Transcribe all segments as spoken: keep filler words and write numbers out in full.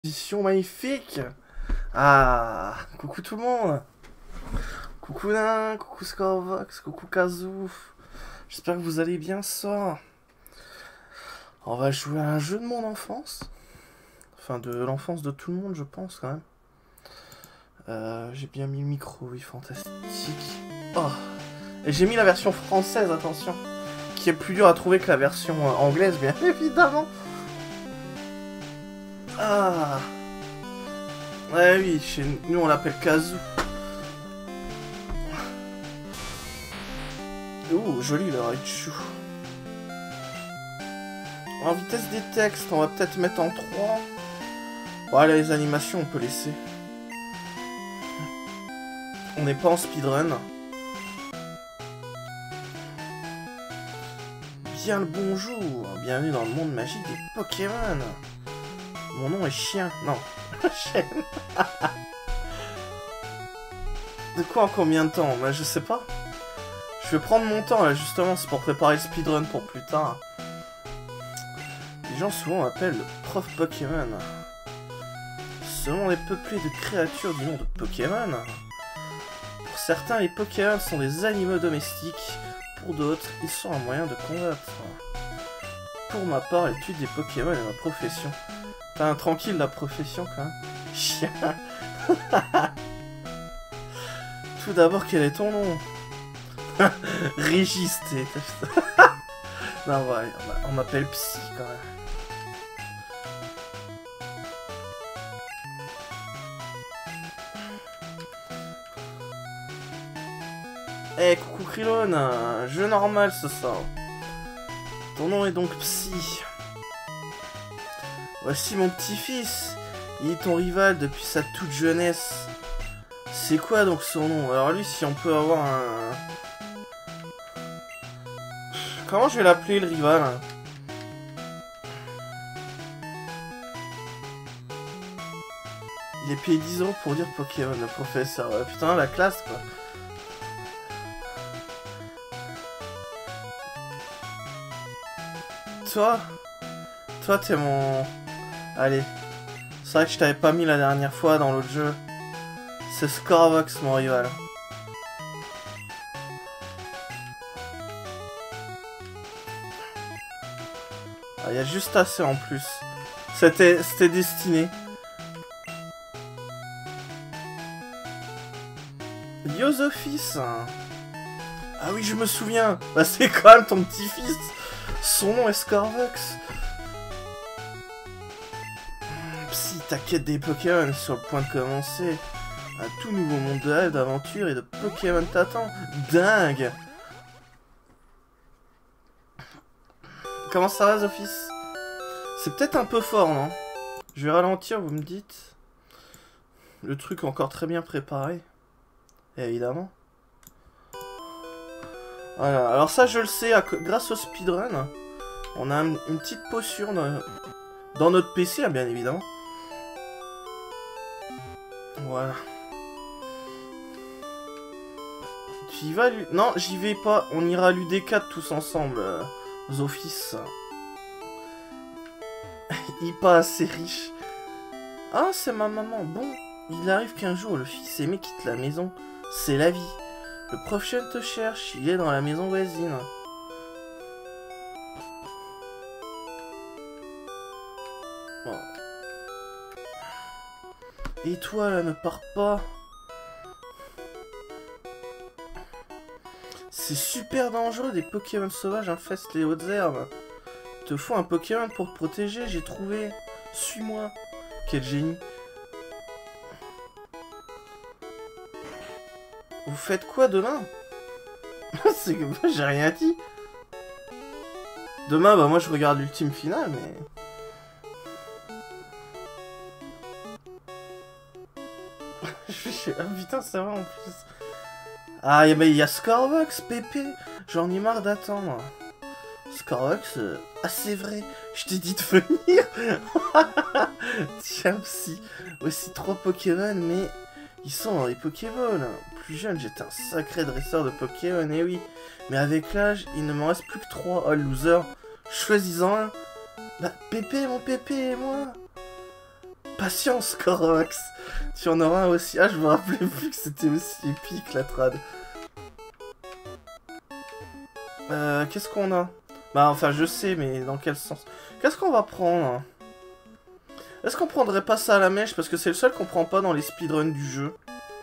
Position magnifique. Ah, coucou tout le monde. Coucou Nain, coucou Scorvox, coucou Kazoo. J'espère que vous allez bien ce soir. On va jouer à un jeu de mon enfance. Enfin, de l'enfance de tout le monde, je pense, quand même. Euh, j'ai bien mis le micro, oui, fantastique. Oh. Et j'ai mis la version française, attention. Qui est plus dure à trouver que la version euh, anglaise, bien évidemment. Ah. Ouais, oui, chez nous on l'appelle Kazoo. Ouh, joli le Raichu. En vitesse des textes, on va peut-être mettre en trois. Voilà, les animations, on peut laisser. On n'est pas en speedrun. Bien le bonjour. Bienvenue dans le monde magique des Pokémon. Mon nom est Chien. Non. Chien. De quoi en combien de temps? Bah, je sais pas. Je vais prendre mon temps, là, justement. C'est pour préparer le speedrun pour plus tard. Les gens souvent m'appellent le prof Pokémon. Selon les peuplés de créatures du nom de Pokémon, pour certains, les Pokémon sont des animaux domestiques. Pour d'autres, ils sont un moyen de combattre. Pour ma part, l'étude des Pokémon est ma profession. T'as un tranquille la profession quand même. Chien. Tout d'abord, quel est ton nom? Régis, t'es... Non, ouais, on m'appelle Psy quand même. Eh, hey, coucou Krillon, jeu normal ce soir. Ton nom est donc Psy. Voici mon petit-fils. Il est ton rival depuis sa toute jeunesse. C'est quoi donc son nom? Alors lui, si on peut avoir un... Comment je vais l'appeler le rival? Il est payé dix euros pour dire Pokémon, le professeur. Ouais, putain, la classe quoi. Toi, toi t'es mon... Allez. C'est vrai que je t'avais pas mis la dernière fois dans l'autre jeu. C'est Scorvox mon rival. Ah, il y a juste assez en plus. C'était c'était destiné. Yosophis. Ah oui, je me souviens. Bah c'est quand même ton petit-fils. Son nom est Scorvox. Psy, ta quête des Pokémon sur le point de commencer. Un tout nouveau monde de rêve, d'aventure et de Pokémon t'attend. Dingue. Comment ça va, Zophis? C'est peut-être un peu fort, non? Je vais ralentir, vous me dites. Le truc encore très bien préparé. Évidemment. Voilà, alors ça je le sais, grâce au speedrun, on a une petite potion dans, dans notre P C, hein, bien évidemment. Voilà. Tu y vas, lui? Non, j'y vais pas, on ira à l'U D quatre tous ensemble, euh, Zophis. Il est pas assez riche. Ah, c'est ma maman, bon, il arrive qu'un jour le fils aimé quitte la maison, c'est la vie. Le prof Chen te cherche, il est dans la maison voisine. Bon. Et toi là, ne pars pas. C'est super dangereux, des Pokémon sauvages infestent les hautes herbes. Il te faut un Pokémon pour te protéger, j'ai trouvé. Suis-moi. Quel génie. Vous faites quoi demain? C'est que moi j'ai rien dit. Demain, bah moi je regarde l'ultime finale, mais... Ah putain, c'est vrai en plus. Ah, mais il y a Scorvox, Pépé. J'en ai marre d'attendre. Scorvox, euh... ah c'est vrai, je t'ai dit de venir. Tiens, Psy. Voici trois Pokémon, mais... Ils sont dans les Pokéballs. Plus jeune, j'étais un sacré dresseur de Pokémon, et oui. Mais avec l'âge, il ne m'en reste plus que trois. Oh, loser. Choisis-en un. Bah, Pépé, mon Pépé, et moi. Patience, Corox. Tu en auras un aussi. Ah, je me rappelais plus que c'était aussi épique, la trad. Euh, qu'est-ce qu'on a? Bah, enfin, je sais, mais dans quel sens? Qu'est-ce qu'on va prendre? Est-ce qu'on prendrait pas ça à la mèche? Parce que c'est le seul qu'on prend pas dans les speedruns du jeu.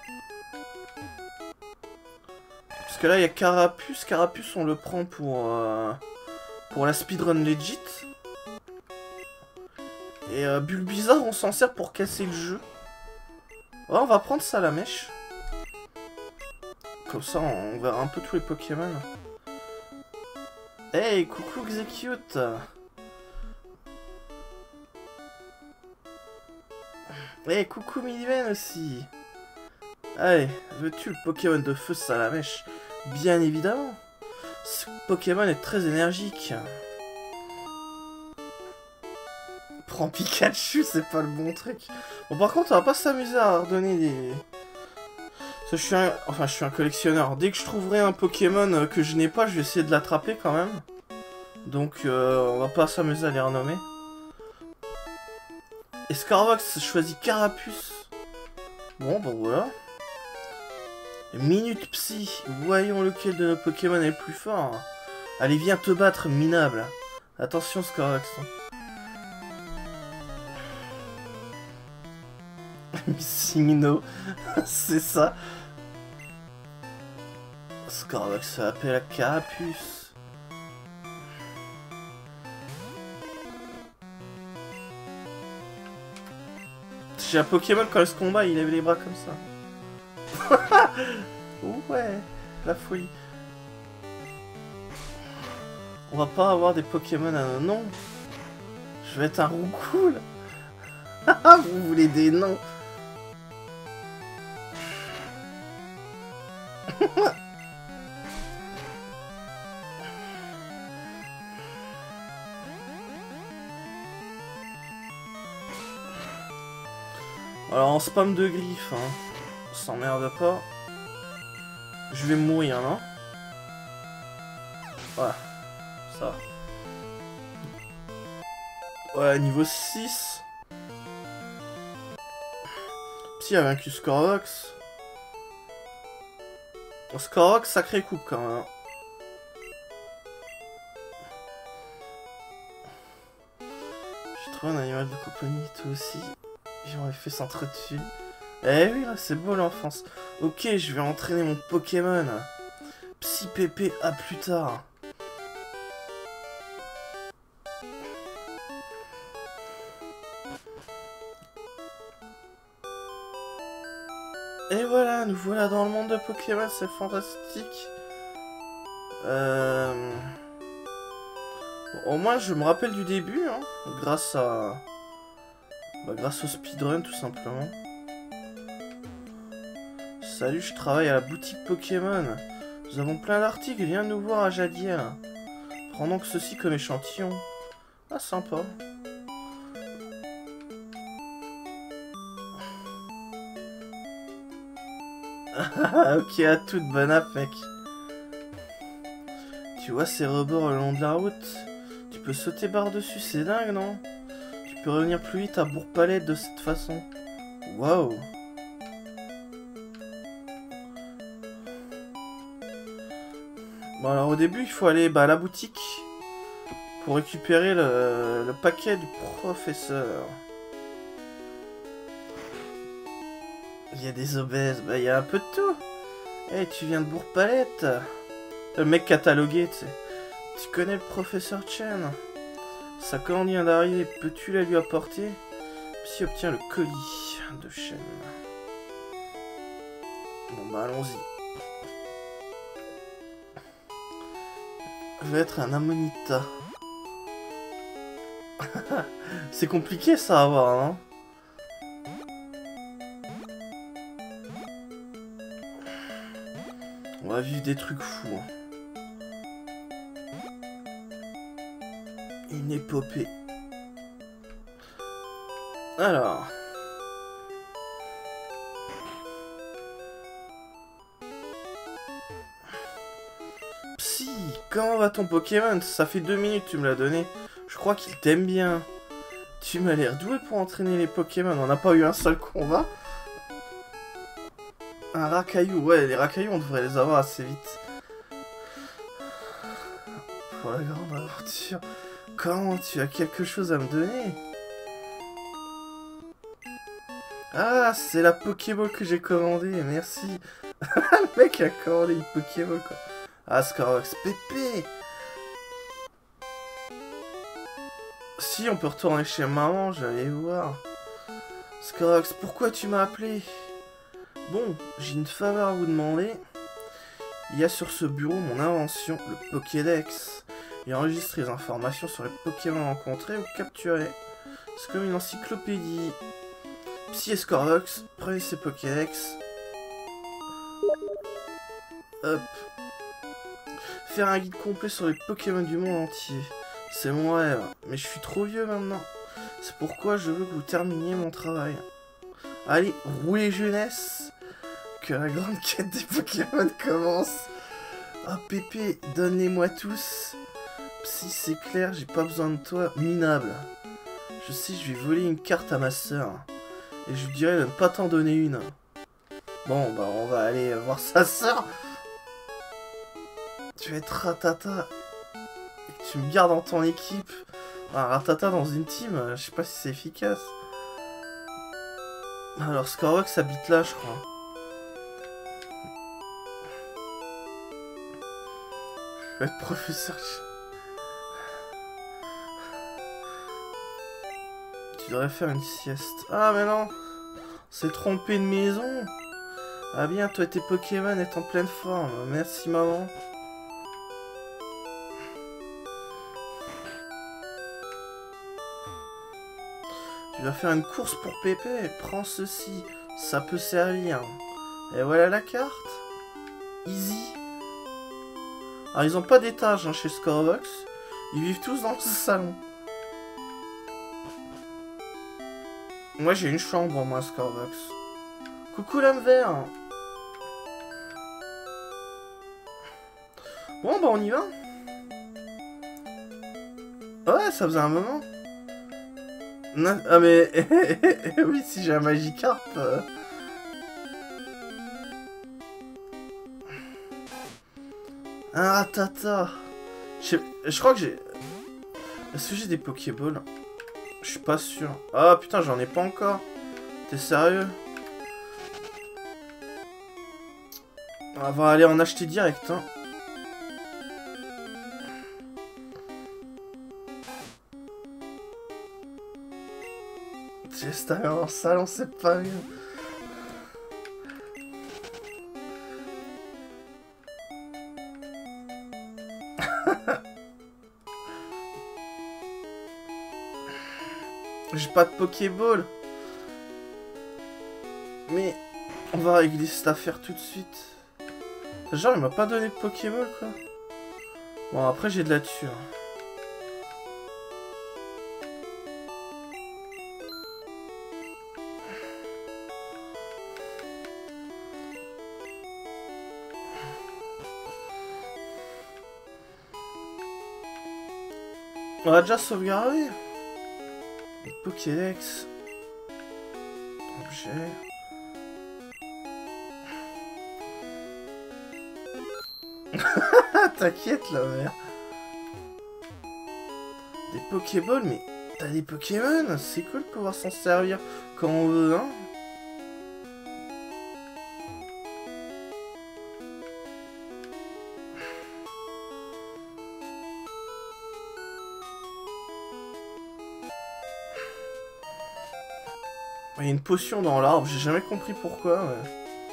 Parce que là, il y a Carapuce. Carapuce, on le prend pour... Euh, pour la speedrun legit. Et euh, Bulbizarre, on s'en sert pour casser le jeu. Ouais, on va prendre ça à la mèche. Comme ça, on verra un peu tous les Pokémon. Hey, coucou Execute. Hey, coucou Milliven aussi. Allez, veux-tu le Pokémon de feu Salamèche? Bien évidemment. Ce Pokémon est très énergique. Prends Pikachu, c'est pas le bon truc. Bon, par contre, on va pas s'amuser à redonner des... Parce que je suis un... Enfin, je suis un collectionneur. Dès que je trouverai un Pokémon que je n'ai pas, je vais essayer de l'attraper quand même. Donc, euh, on va pas s'amuser à les renommer. Et Scarbox choisit Carapuce. Bon, bah voilà. Minute Psy. Voyons lequel de nos Pokémon est le plus fort. Allez, viens te battre, minable. Attention, Scarbox. Missing No. C'est ça. Scarbox fait appel à Carapuce. J'ai un Pokémon quand il se combat, il lève les bras comme ça. Ouais, la folie. On va pas avoir des Pokémon à nos noms. Je vais être un roucoule. Vous voulez des noms? Alors en spam de griffes, hein. On s'emmerde pas. Je vais mourir, non? Voilà. Ça. Ouais, niveau six. Psy a vaincu Scorvox. Scorvox, sacré coup quand même. J'ai trouvé un animal de compagnie, toi aussi. J'aurais fait s'entretuer. Eh oui, là, c'est beau l'enfance. Ok, je vais entraîner mon Pokémon. Psy Pépé, à plus tard. Et voilà, nous voilà dans le monde de Pokémon, c'est fantastique. Euh... Bon, au moins, je me rappelle du début, hein, grâce à... Bah, grâce au speedrun, tout simplement. Salut, je travaille à la boutique Pokémon. Nous avons plein d'articles, viens nous voir à Jadiel. Prends donc ceci comme échantillon. Ah, sympa. Ok, à toute bonne app, mec. Tu vois ces rebords le long de la route? Tu peux sauter par-dessus, c'est dingue, non? Tu peux revenir plus vite à Bourg-Palette de cette façon. Waouh! Bon, alors au début, il faut aller bah, à la boutique pour récupérer le, le paquet du professeur. Il y a des obèses, bah il y a un peu de tout. Eh, hey, tu viens de Bourg-Palette? Le mec catalogué, tu sais. Tu connais le professeur Chen? Sa commande vient d'arriver, peux-tu la lui apporter? Psy obtient le colis de Chen. Bon bah allons-y. Je vais être un Amonita. C'est compliqué ça à avoir, hein? On va vivre des trucs fous. Une épopée. Alors. Psy, comment va ton Pokémon? Ça fait deux minutes que tu me l'as donné. Je crois qu'il t'aime bien. Tu m'as l'air doué pour entraîner les Pokémon. On n'a pas eu un seul combat. Un racaillou. Ouais, les racailloux, on devrait les avoir assez vite. Pour la grande aventure. Comment tu as quelque chose à me donner? Ah, c'est la Pokéball que j'ai commandée. Merci. Le mec a commandé une Pokéball, quoi. Ah, Scorbox. Pépé. Si, on peut retourner chez maman, j'allais voir. Scorbox, pourquoi tu m'as appelé? Bon, j'ai une faveur à vous demander. Il y a sur ce bureau mon invention, le Pokédex. Il enregistre les informations sur les Pokémon rencontrés ou capturés. C'est comme une encyclopédie. Psy et Scorbox, prenez ces Pokédex. Hop. Faire un guide complet sur les Pokémon du monde entier. C'est mon rêve, mais je suis trop vieux maintenant. C'est pourquoi je veux que vous terminiez mon travail. Allez, roulez jeunesse. Que la grande quête des Pokémon commence. Oh Pépé, donne-les-moi tous. Si c'est clair, j'ai pas besoin de toi, minable. Je sais, je vais voler une carte à ma sœur. Et je lui dirai de ne pas t'en donner une. Bon, bah on va aller voir sa sœur. Tu vas être Ratata. Et que tu me gardes dans ton équipe. Un Ratata dans une team, je sais pas si c'est efficace. Alors Scorbox habite là, je crois. Je vais être professeur. Tu devrais faire une sieste. Ah mais non, c'est trompé de maison. Ah bien, toi et tes Pokémon est en pleine forme. Merci maman. Tu vas faire une course pour Pépé. Prends ceci, ça peut servir. Et voilà la carte. Easy. Alors ils ont pas d'étage hein, chez Scorbox. Ils vivent tous dans ce salon. Moi j'ai une chambre moi Scorbox. Coucou l'homme vert. Bon bah on y va. Ouais ça faisait un moment. Non, ah mais oui si j'ai un Magikarp. Euh... Un Ratata. Je, je crois que j'ai... Est-ce que j'ai des Pokéballs? Je suis pas sûr. Ah putain, j'en ai pas encore. T'es sérieux? On va aller en acheter direct, hein. J'ai ta mère en salon, c'est pas mieux. J'ai pas de Pokéball. Mais on va régler cette affaire tout de suite. Genre il m'a pas donné de Pokéball quoi. Bon après j'ai de la thune. On a déjà sauvegardé. Pokédex. Objet. T'inquiète là, merde. Des Pokéballs, mais t'as des Pokémon. C'est cool de pouvoir s'en servir quand on veut, hein. Il y a une potion dans l'arbre, j'ai jamais compris pourquoi. Mais...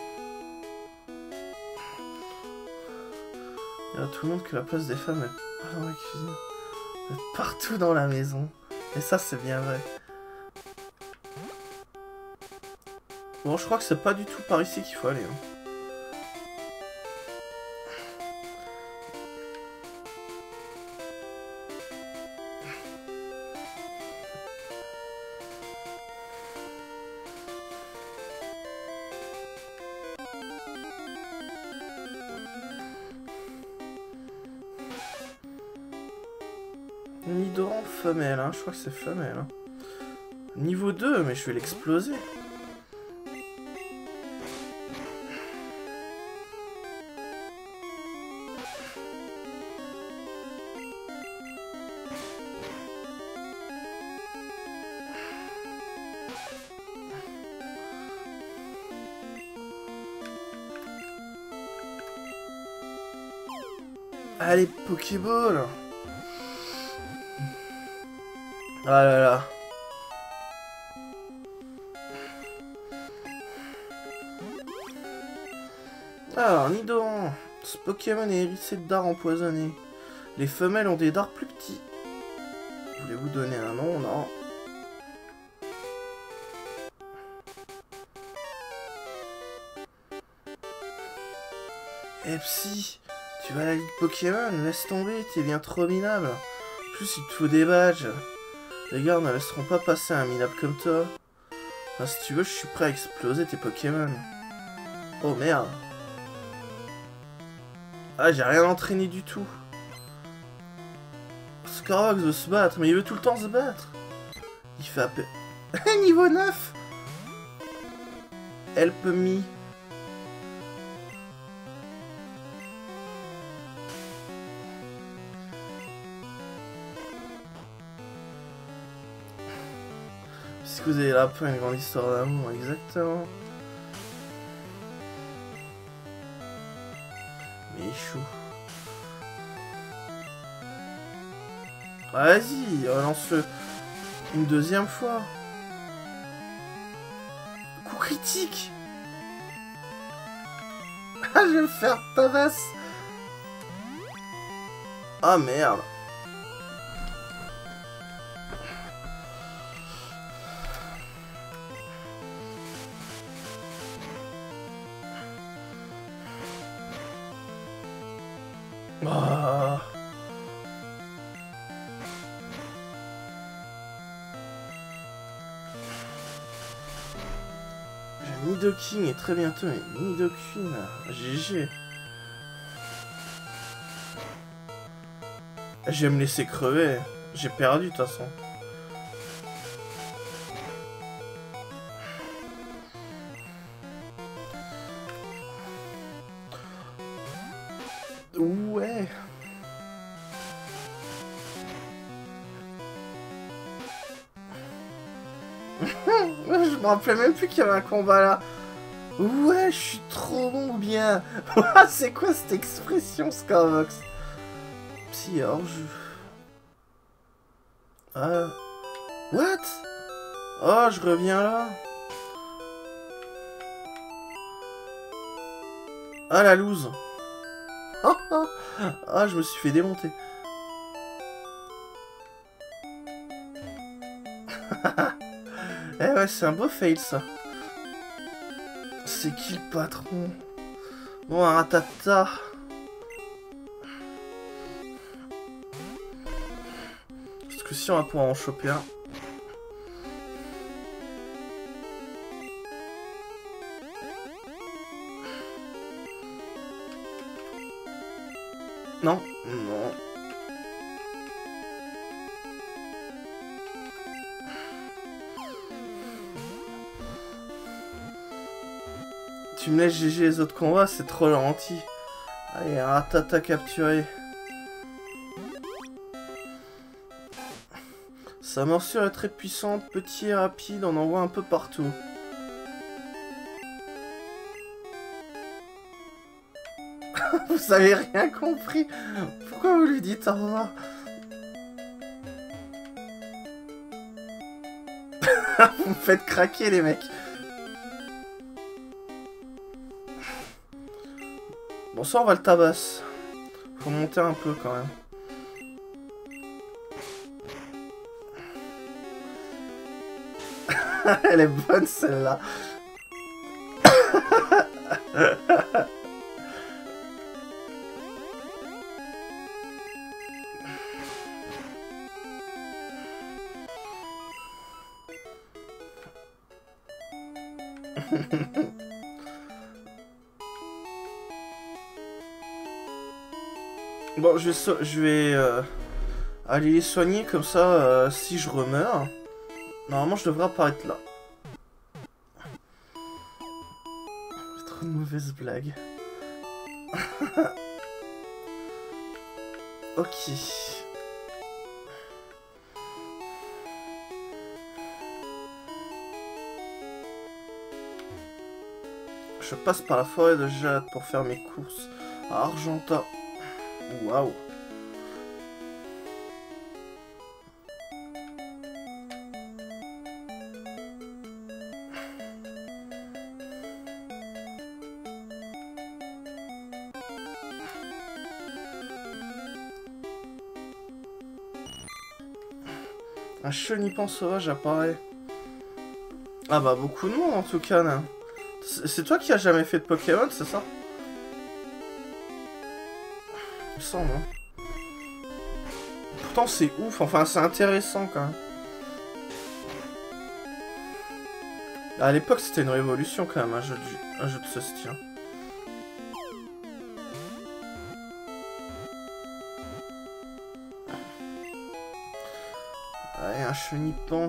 Il y a tout le monde que la place des femmes est pas dans la cuisine. Elle est partout dans la maison. Et ça, c'est bien vrai. Bon, je crois que c'est pas du tout par ici qu'il faut aller. Hein. Nidoran femelle, hein. Je crois que c'est femelle. Hein. Niveau deux, mais je vais l'exploser. Allez, Pokéball. Ah là là. Alors, Nidoran. Ce Pokémon est hérissé de dards empoisonnés. Les femelles ont des dards plus petits. Voulez-vous donner un nom? Non. Eh psy, tu vas à la Ligue Pokémon, laisse tomber, t'es bien trop minable. En plus, il te faut des badges. Les gars ne laisseront pas passer un minable comme toi. Enfin, si tu veux, je suis prêt à exploser tes Pokémon. Oh merde. Ah, j'ai rien entraîné du tout. Scarbox veut se battre, mais il veut tout le temps se battre. Il fait appel. Niveau neuf. Help me. Puisque vous avez là pas une grande histoire d'amour, exactement. Mais chou. Vas-y, relance-le une deuxième fois. Coup critique. Ah, je vais le faire tabasse. Ah merde. Ah. J'ai Nidoking et très bientôt Nidoqueen. G G. Je vais me laisser crever. J'ai perdu de toute façon. Ouais. Je me rappelais même plus qu'il y avait un combat là. Ouais, je suis trop bon ou bien. C'est quoi cette expression, Scarbox? Psy, hors jeu. Ah. What? Oh, je reviens là. Ah, la loose. Ah, je me suis fait démonter. Eh ouais, c'est un beau fail ça. C'est qui le patron? Bon, un ratata. Parce que si on va pouvoir en choper un. Non, non. Tu me laisses G G les autres combats, c'est trop gentil. Allez, un ratata capturé. Sa morsure est très puissante, petit et rapide, on en voit un peu partout. Vous avez rien compris. Pourquoi vous lui dites au revoir? Vous me faites craquer les mecs. Bon, ça on va le tabasse. Faut monter un peu quand même. Elle est bonne celle-là. Bon, je vais, so je vais euh, aller les soigner comme ça euh, si je remeurs. Normalement, je devrais apparaître là. C'est trop une mauvaise blague. Ok. Je passe par la forêt de jade pour faire mes courses à Argenta. Waouh. Un chenipan sauvage apparaît. Ah bah beaucoup de monde en tout cas là. C'est toi qui as jamais fait de Pokémon, c'est ça? Il me semble. Hein. Pourtant c'est ouf, enfin c'est intéressant quand même. À l'époque c'était une révolution quand même, un jeu de, un jeu de ce style. Allez, un chenipan.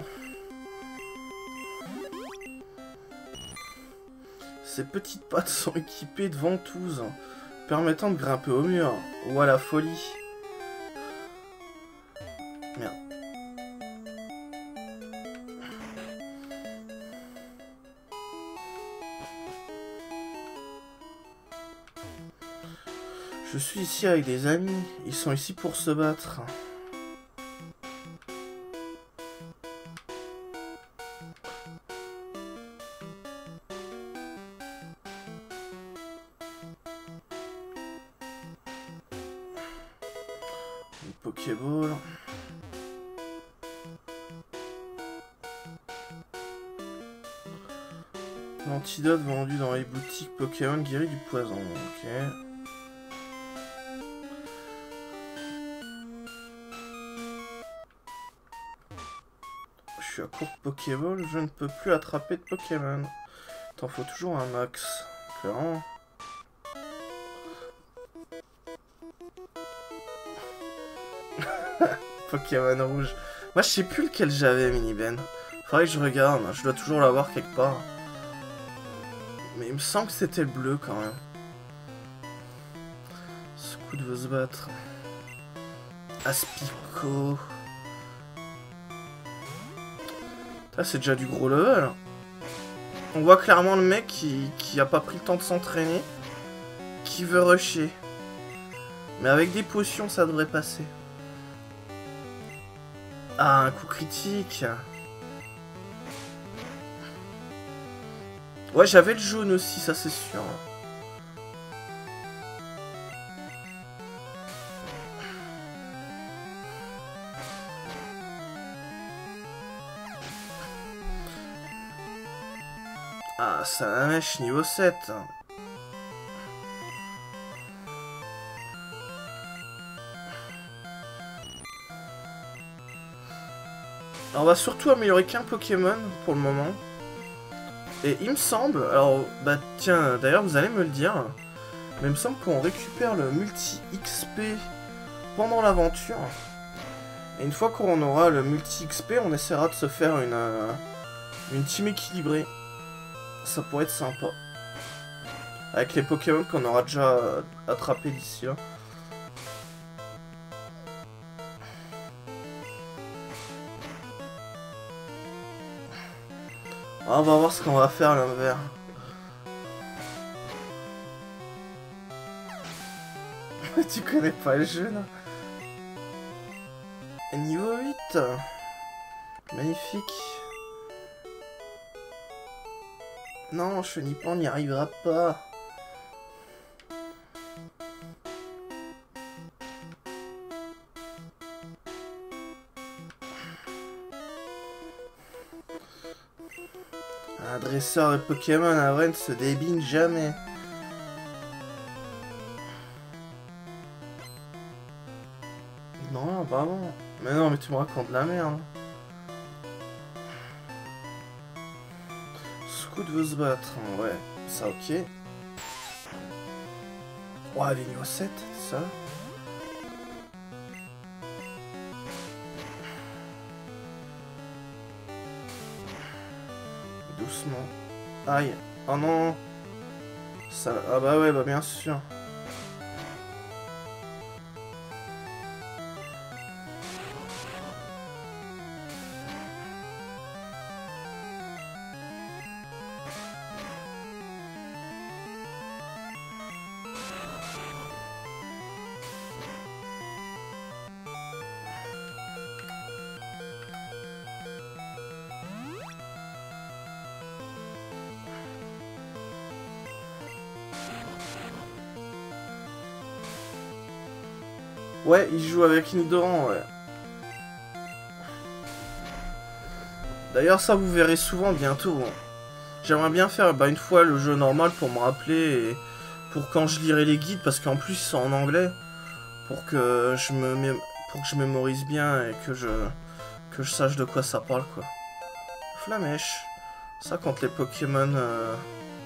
Ses petites pattes sont équipées de ventouses, permettant de grimper au mur. Ou à la folie. Merde. Je suis ici avec des amis. Ils sont ici pour se battre. Pokéball. L'antidote vendu dans les boutiques Pokémon guérit du poison. Ok. Je suis à court de Pokéball, je ne peux plus attraper de Pokémon. T'en faut toujours un max. Clairement. Pokémon rouge. Moi je sais plus lequel j'avais, Miniben. Faudrait que je regarde, je dois toujours l'avoir quelque part. Mais il me semble que c'était le bleu quand même. Scout veut se battre. Aspico. Là c'est déjà du gros level. On voit clairement le mec qui, qui a pas pris le temps de s'entraîner. Qui veut rusher. Mais avec des potions ça devrait passer. Ah, un coup critique. Ouais, j'avais le jaune aussi, ça c'est sûr. Ah, ça la mèche niveau sept. Alors, on va surtout améliorer qu'un Pokémon pour le moment. Et il me semble, alors, bah tiens, d'ailleurs vous allez me le dire, mais il me semble qu'on récupère le multi-X P pendant l'aventure. Et une fois qu'on aura le multi-X P, on essaiera de se faire une, euh, une team équilibrée. Ça pourrait être sympa. Avec les Pokémon qu'on aura déjà attrapés d'ici là. On va voir ce qu'on va faire à l'envers. Tu connais pas le jeu là? Niveau huit. Magnifique. Non, Chenipan n'y arrivera pas. Un dresseur de Pokémon à vrai ne se débine jamais. Non, pardon. Mais non, mais tu me racontes de la merde. Scout veut se battre. Ouais, ça ok. Ouais, elle est niveau sept, ça. Aïe. Oh non. Ça... Ah bah ouais, bah bien sûr. Ouais, il joue avec Nidoran, ouais. D'ailleurs, ça vous verrez souvent bientôt. Hein. J'aimerais bien faire bah, une fois le jeu normal pour me rappeler et pour quand je lirai les guides, parce qu'en plus ils sont en anglais, pour que je me mé... pour que je mémorise bien et que je que je sache de quoi ça parle quoi. Flamèche. Ça quand les Pokémon euh...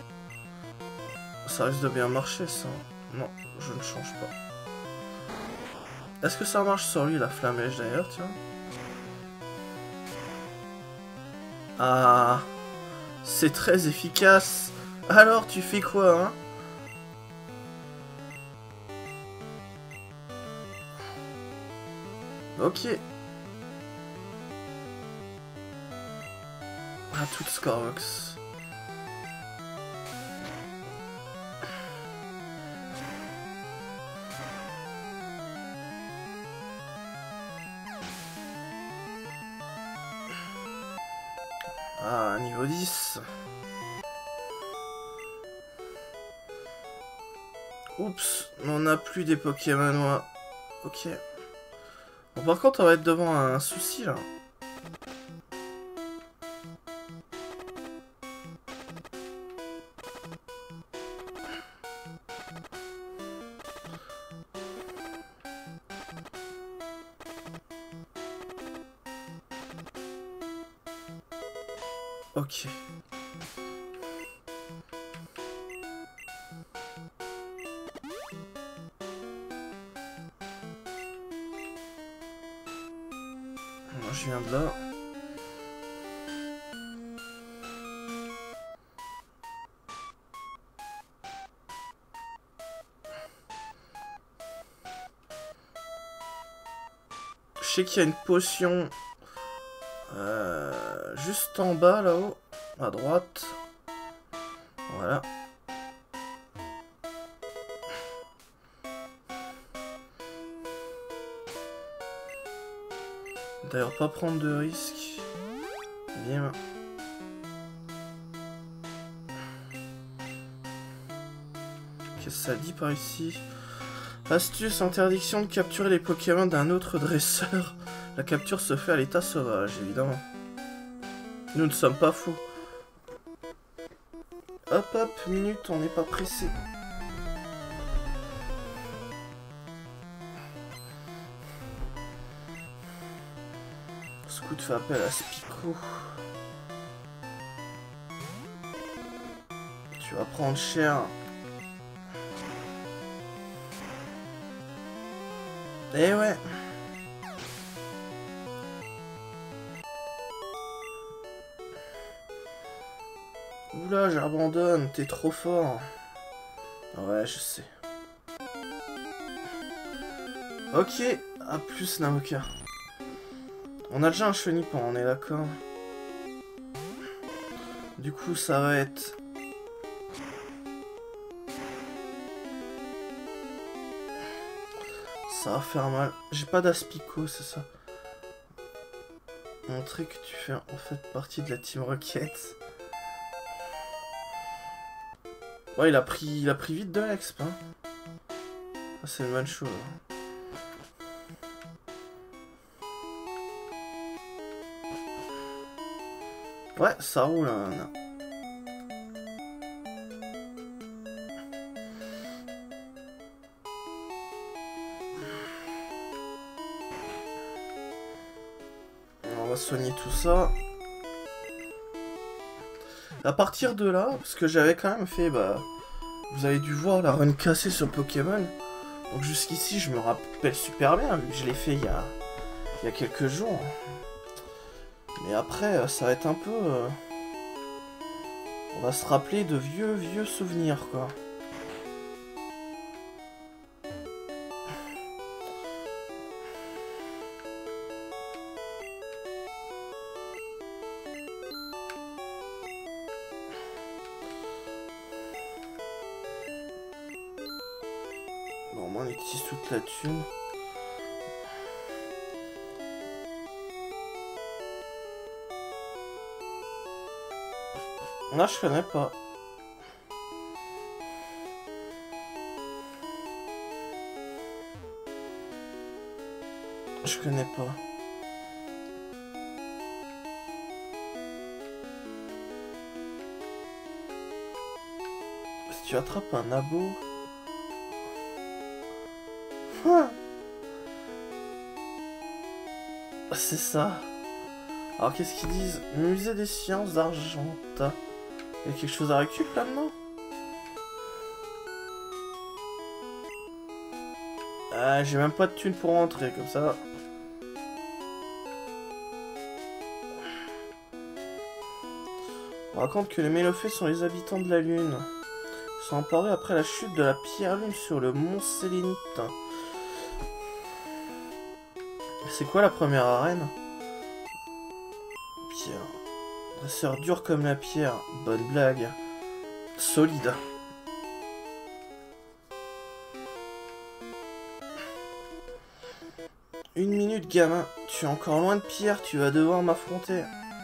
ça risque de bien marcher ça. Non, je ne change pas. Est-ce que ça marche sur lui, la flamèche, d'ailleurs, tiens? Ah, c'est très efficace. Alors, tu fais quoi, hein? Ok. Ah, tout Scorvox. Ah, niveau dix. Oups, on n'a plus des Pokémon. Ok. Bon, par contre, on va être devant un souci, là. Ok. Moi, je viens de là. Je sais qu'il y a une potion euh, juste en bas, là-haut, à droite. Voilà. D'ailleurs, pas prendre de risques. Bien. Qu'est-ce que ça dit par ici? Astuce, interdiction de capturer les Pokémon d'un autre dresseur. La capture se fait à l'état sauvage, évidemment. Nous ne sommes pas fous. Hop hop, minute, on n'est pas pressé. Scout fait appel à Spico. Tu vas prendre cher. Eh ouais. Oula, j'abandonne, t'es trop fort. Ouais, je sais. Ok, à plus Namoka. On a déjà un Chenipan, on est d'accord. Du coup, ça va être... Ça va faire mal. J'ai pas d'Aspico, c'est ça. Montrer que tu fais en fait partie de la Team Rocket. Ouais, il a pris, il a pris vite de l'exp. Hein. Ah, c'est une bonne chose. Ouais, ça roule. Hein. On va soigner tout ça. À partir de là, parce que j'avais quand même fait, bah, vous avez dû voir la run cassée sur Pokémon. Donc jusqu'ici, je me rappelle super bien, vu que je l'ai fait il y a, il y a quelques jours. Mais après, ça va être un peu... Euh, On va se rappeler de vieux, vieux souvenirs, quoi. Bon, moi, on utilise toute la thune. Là, je connais pas. Je connais pas. Si tu attrapes un abo... C'est ça. Alors qu'est-ce qu'ils disent? Musée des sciences d'Argenta. Il y a quelque chose à récupérer là-dedans? Ah, j'ai même pas de thunes pour rentrer, comme ça. On raconte que les Mélophées sont les habitants de la Lune. Ils sont emparés après la chute de la pierre lune sur le mont Sélénite. C'est quoi la première arène? Pierre. Dresseur dur comme la pierre. Bonne blague. Solide. Une minute, gamin. Tu es encore loin de Pierre, tu vas devoir m'affronter.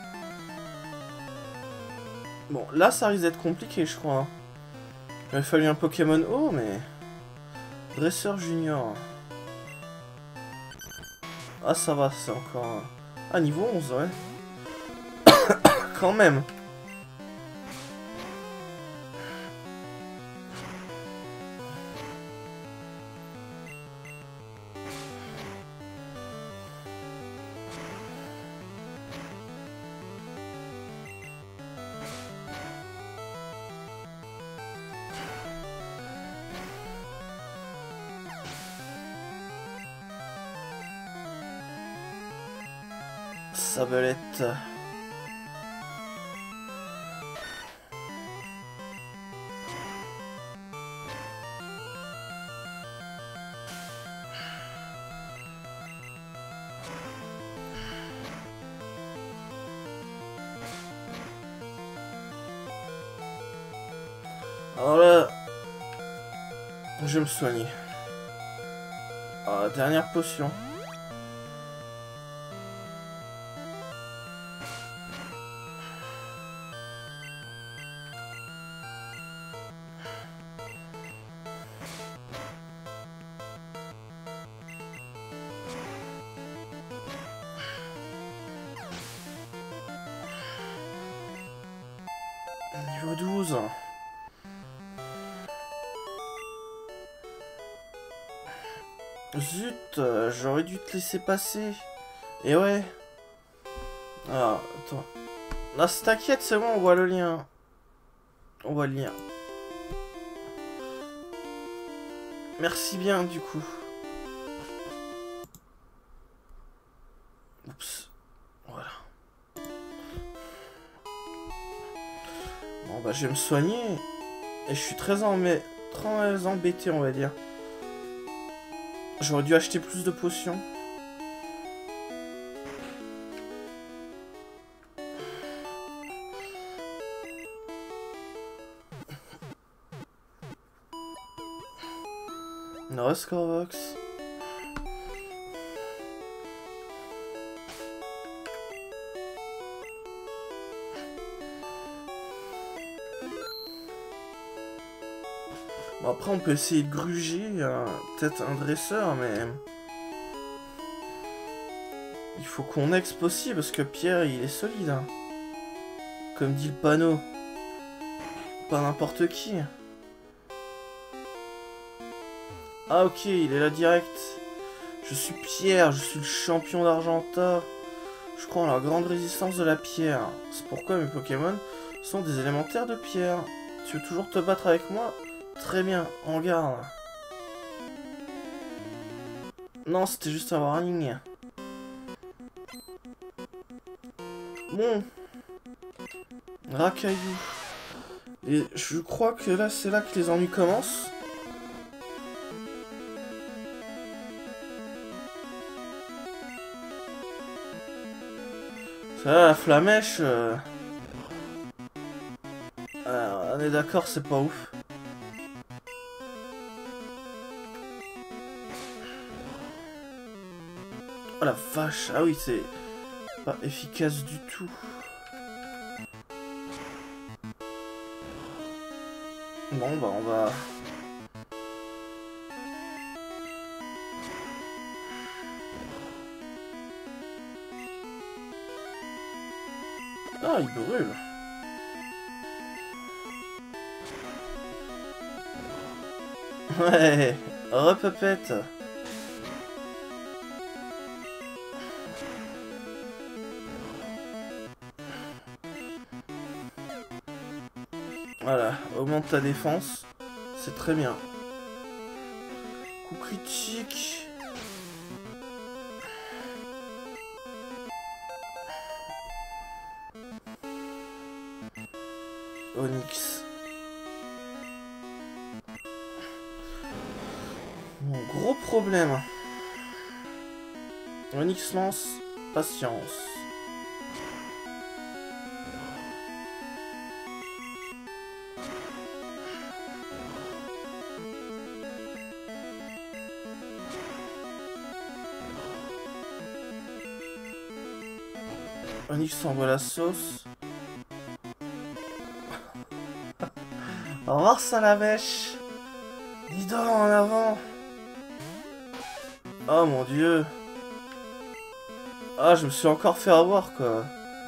Bon, là, ça risque d'être compliqué, je crois. Hein. Il m'a fallu un Pokémon haut, mais... Dresseur junior. Ah, ça va, c'est encore... Ah, niveau onze, ouais. Quand même. Sablette. Alors là, je vais me soigner. Ah, dernière potion. Niveau douze. Zut, euh, j'aurais dû te laisser passer. Et ouais. Alors, attends. Là, t'inquiète, c'est bon, on voit le lien. On voit le lien. Merci bien, du coup. Oups. Voilà. Bon, bah, je vais me soigner. Et je suis très, embê... très embêté, on va dire. J'aurais dû acheter plus de potions. No Scorvox. Bon, après on peut essayer de gruger, euh, peut-être un dresseur, mais... Il faut qu'on ex possible, parce que Pierre, il est solide. Hein. Comme dit le panneau. Pas n'importe qui. Ah ok, il est là direct. Je suis Pierre, je suis le champion d'Argenta. Je crois en la grande résistance de la pierre. C'est pourquoi mes Pokémon sont des élémentaires de pierre. Tu veux toujours te battre avec moi? Très bien, en garde. Non, c'était juste un warning. Bon. Racaillou. Et je crois que là, c'est là que les ennuis commencent. Ça, la flamèche... Euh... Alors, on est d'accord, c'est pas ouf. Oh la vache, ah oui, c'est pas efficace du tout. Bon, bah on va... Ah, il brûle. Ouais, repopette. Voilà, augmente ta défense. C'est très bien. Coup critique. Onyx. Bon, gros problème. Onyx lance patience. Onyx envoie la sauce. Au revoir, Salamèche. Nidor en avant. Oh mon dieu. Ah, je me suis encore fait avoir, quoi.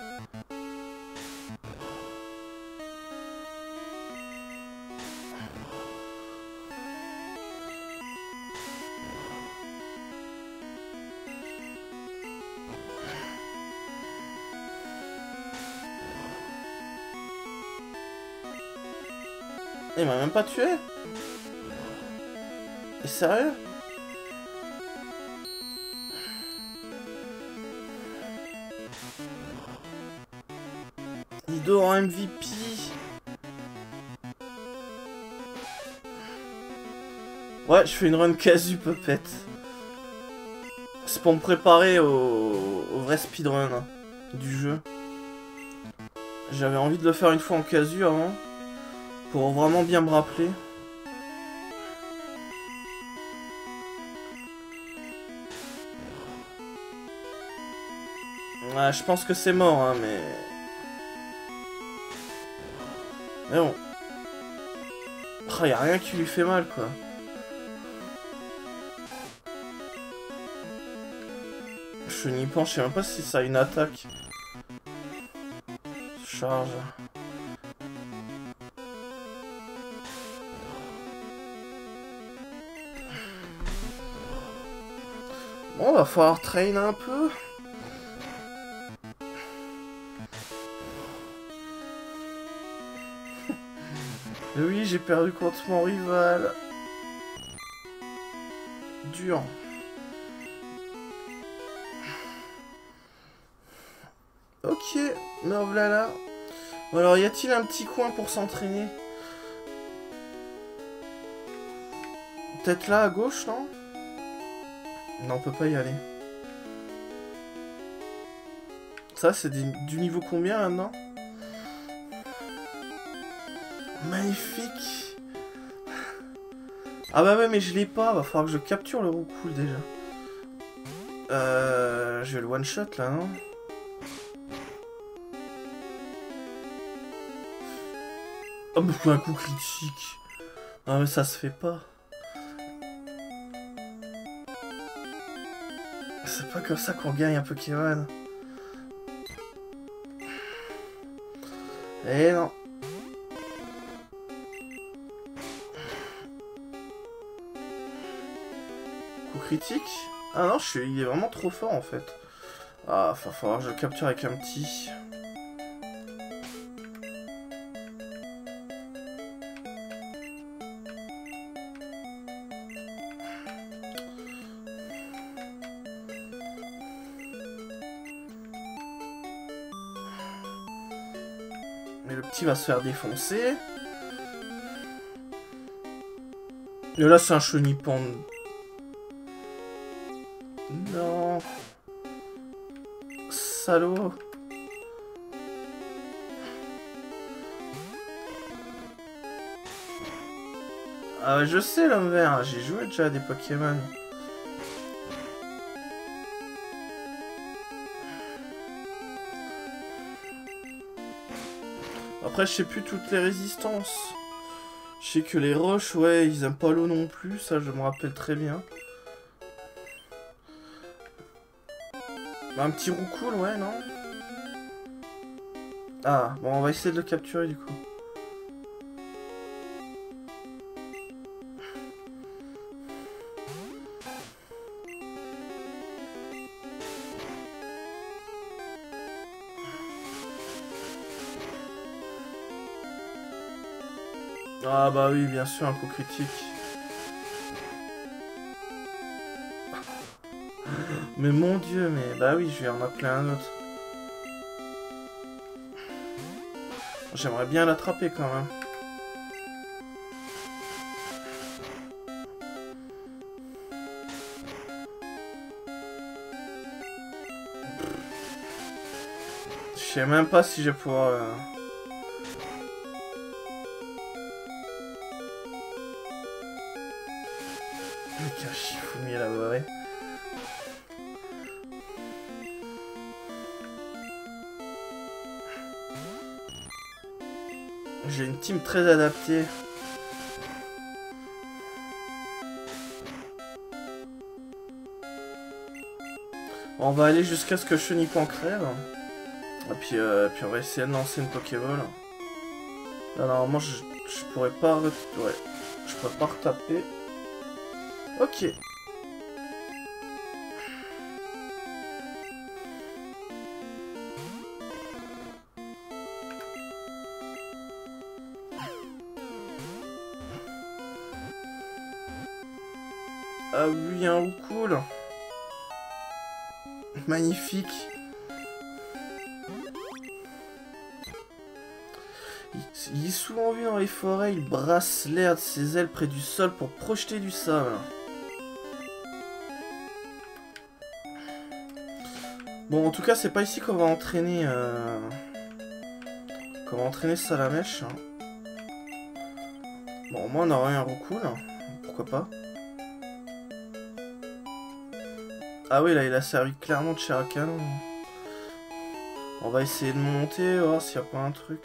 Il m'a même pas tué. T'es sérieux? Nidor en M V P. Ouais, je fais une run casu Puppet. C'est pour me préparer au, au vrai speedrun hein, du jeu. J'avais envie de le faire une fois en casu avant. Pour vraiment bien me rappeler. Ouais, je pense que c'est mort, hein, mais... Mais bon. Oh, y a rien qui lui fait mal, quoi. Je n'y pense, je sais même pas si ça a une attaque. Charge. Bon, va falloir train un peu. Oui, j'ai perdu contre mon rival. Dur. Ok, me voilà. Alors, y a-t-il un petit coin pour s'entraîner? Peut-être là à gauche, non? Non, on peut pas y aller. Ça, c'est du niveau combien maintenant? Magnifique. Ah bah ouais, mais je l'ai pas. Va falloir que je capture le roucoule déjà. Euh... Je vais le one-shot là, non? Oh, mais un coup critique. Ah mais ça se fait pas. C'est pas comme ça qu'on gagne un Pokémon. Eh non. Coup critique? Ah non, je suis... il est vraiment trop fort en fait. Ah, va falloir que je le capture avec un petit. Mais le petit va se faire défoncer. Et là, c'est un chenipan. Non. Salaud. Ah, je sais l'homme vert, j'ai joué déjà à des Pokémon. Après, je sais plus toutes les résistances. Je sais que les roches, ouais, ils aiment pas l'eau non plus, ça je me rappelle très bien. Un petit roucoule, ouais, non? Ah, bon, on va essayer de le capturer du coup. Ah bah oui, bien sûr, un coup critique. Mais mon dieu, mais bah oui, je vais en appeler un autre. J'aimerais bien l'attraper quand même. Je sais même pas si je vais pouvoir... Euh... Avec un chiffonier là-bas, ouais. J'ai une team très adaptée. On va aller jusqu'à ce que Chenipan crève. Et puis, euh, puis on va essayer de lancer une Pokéball. Là, normalement, je, je pourrais pas... Ouais, je pourrais pas retaper. Ok. Ah oui, un Roucoule. Magnifique. Il, il est souvent vu dans les forêts, il brasse l'air de ses ailes près du sol pour projeter du sable. Bon, en tout cas, c'est pas ici qu'on va entraîner... Euh... Qu'on va entraîner Salamèche. Hein. Bon, au moins on aura eu un Roucoule. Pourquoi pas. Ah oui, là, il a servi clairement de chair à canon. On va essayer de monter, voir s'il n'y a pas un truc.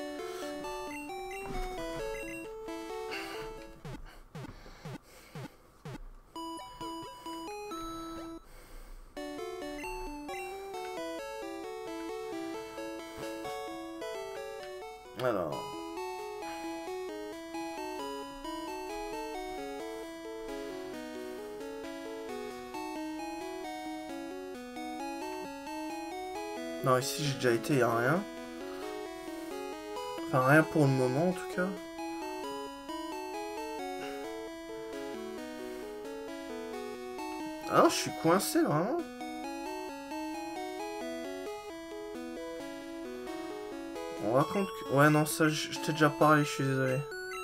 Alors... Non, ici j'ai déjà été, il n'y a rien. Enfin, rien pour le moment en tout cas. Ah non, je suis coincé vraiment. On raconte que... Ouais, non, ça, je, je t'ai déjà parlé, je suis désolé.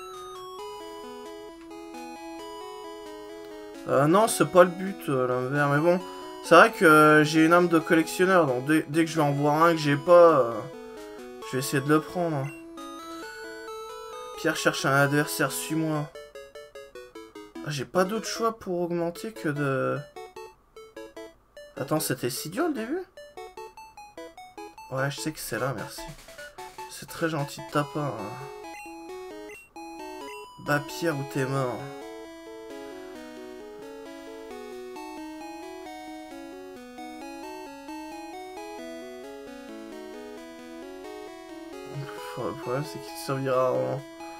Euh, non, c'est pas le but, euh, l'envers, mais bon. C'est vrai que euh, j'ai une âme de collectionneur, donc dès, dès que je vais en voir un que j'ai pas, euh, je vais essayer de le prendre. Pierre cherche un adversaire, suis-moi. Ah, j'ai pas d'autre choix pour augmenter que de... Attends, c'était si dur le début? Ouais, je sais que c'est là, merci. C'est très gentil de ta part. Hein. Bah Pierre, ou t'es mort. Le problème, c'est qu'il te servira rarement.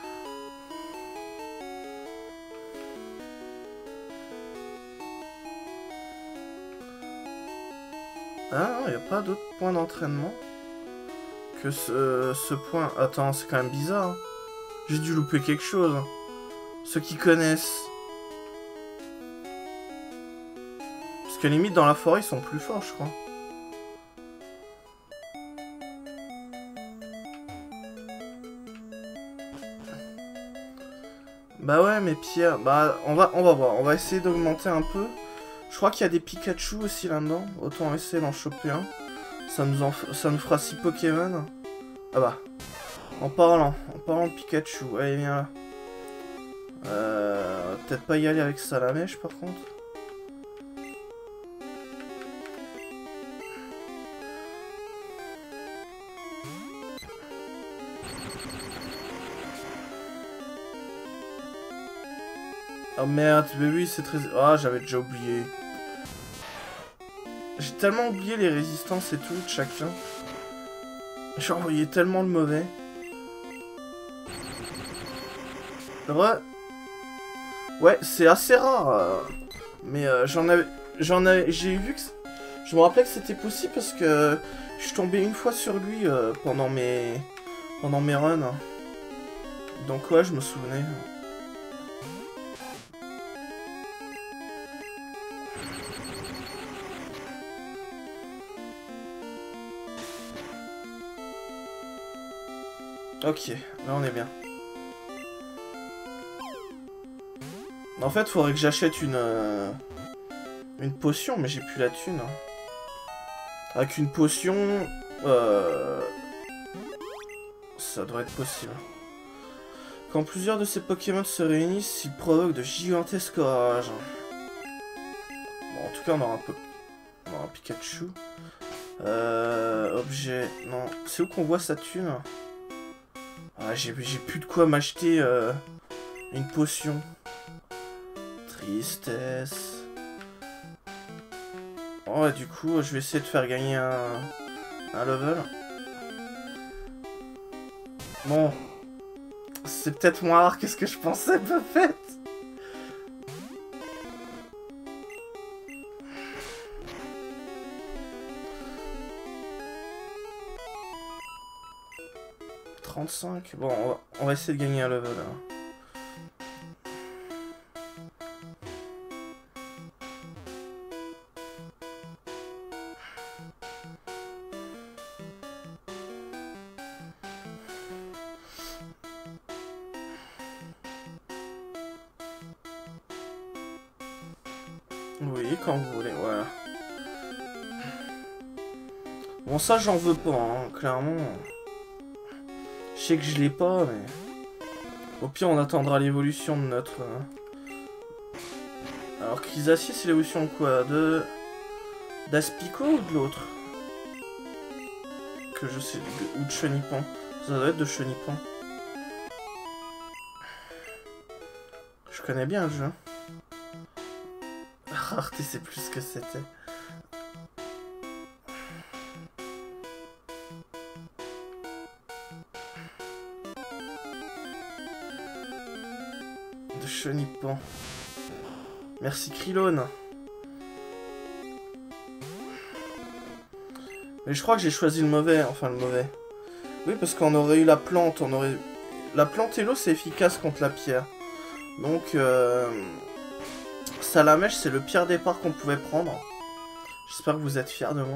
Ah non, il n'y a pas d'autre point d'entraînement que ce, ce point. Attends, c'est quand même bizarre. Hein. J'ai dû louper quelque chose. Hein. Ceux qui connaissent. Parce que limite, dans la forêt, ils sont plus forts, je crois. Bah ouais, mais Pierre, bah on va, on va voir, on va essayer d'augmenter un peu. Je crois qu'il y a des Pikachu aussi là-dedans, autant essayer d'en choper un. Ça nous, en, ça nous fera six Pokémon. Ah bah, en parlant, en parlant de Pikachu, allez viens là. Euh, peut-être pas y aller avec Salamèche par contre. Oh merde, mais oui, c'est très... Ah, j'avais déjà oublié. J'ai tellement oublié les résistances et tout de chacun. J'ai envoyé tellement le mauvais. Ouais. Ouais, c'est assez rare. Euh... Mais euh, j'en avais... J'en avais... J'ai vu que... Je me rappelais que c'était possible parce que... Je suis tombé une fois sur lui euh, pendant mes... Pendant mes runs. Donc ouais, je me souvenais. Ok, là on est bien. En fait, faudrait que j'achète une... Euh, une potion, mais j'ai plus la thune. Avec une potion... Euh, ça devrait être possible. Quand plusieurs de ces Pokémon se réunissent, ils provoquent de gigantesques orages. Bon, en tout cas, on aura un peu... On aura un Pikachu. Euh... Objet... Non. C'est où qu'on voit sa thune? Ah, j'ai plus de quoi m'acheter euh, une potion. Tristesse. Oh, du coup, je vais essayer de faire gagner un, un level. Bon. C'est peut-être moins rare que ce que je pensais, peut-être. trente-cinq. Bon, on va, on va essayer de gagner un level. Hein. Oui, quand vous voulez, voilà. Bon, ça, j'en veux pas, hein, clairement. Je sais que je l'ai pas, mais... Au pire, on attendra l'évolution de notre... Euh... Alors, Chrysacier, c'est l'évolution de quoi? De... d'Aspico ou de l'autre? Que je sais... Ou de Chenipan. Ça doit être de Chenipan. Je connais bien le jeu. Rareté, c'est plus ce que c'était. De Chenipan. Merci Krylone. Mais je crois que j'ai choisi le mauvais, enfin le mauvais. Oui, parce qu'on aurait eu la plante, on aurait... La plante et l'eau, c'est efficace contre la pierre. Donc, euh... Salamèche, c'est le pire départ qu'on pouvait prendre. J'espère que vous êtes fiers de moi.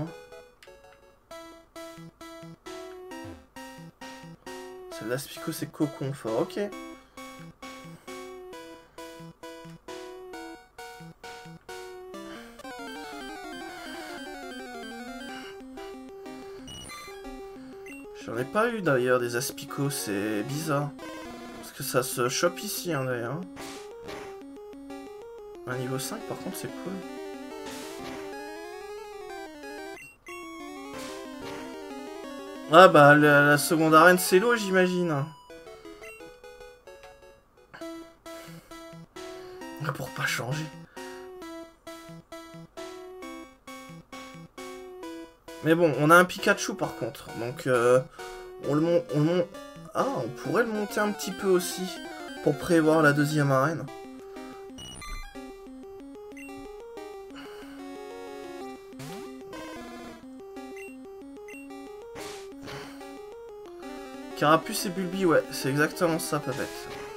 C'est l'Aspico, c'est cocon fort, ok. J'en ai pas eu d'ailleurs des Aspicos, c'est bizarre. Parce que ça se chope ici hein, d'ailleurs. Un niveau cinq par contre c'est cool. Ah bah la, la seconde arène c'est l'eau j'imagine. Pour pas changer. Mais bon, on a un Pikachu par contre, donc euh, on le monte, on le monte. Ah, on pourrait le monter un petit peu aussi pour prévoir la deuxième arène. Carapuce et Bulbi, ouais, c'est exactement ça peut-être.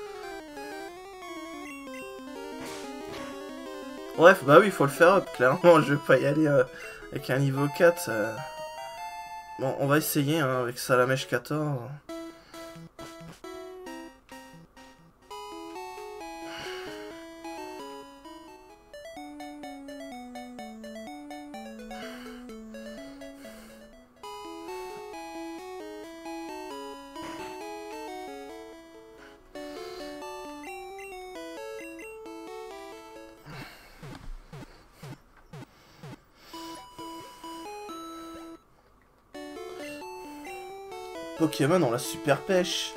Bref, bah oui, il faut le faire up, clairement, je vais pas y aller euh, avec un niveau quatre. Euh... Bon, on va essayer hein, avec Salamèche quatorze. Pokémon ont la super pêche.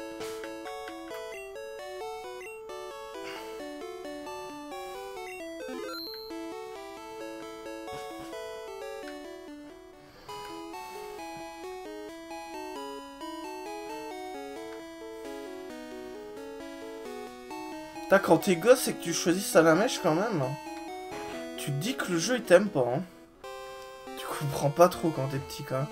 Putain, quand t'es gosse et que tu choisis Salamèche quand même, tu te dis que le jeu il t'aime pas. Hein. Tu comprends pas trop quand t'es petit quand même.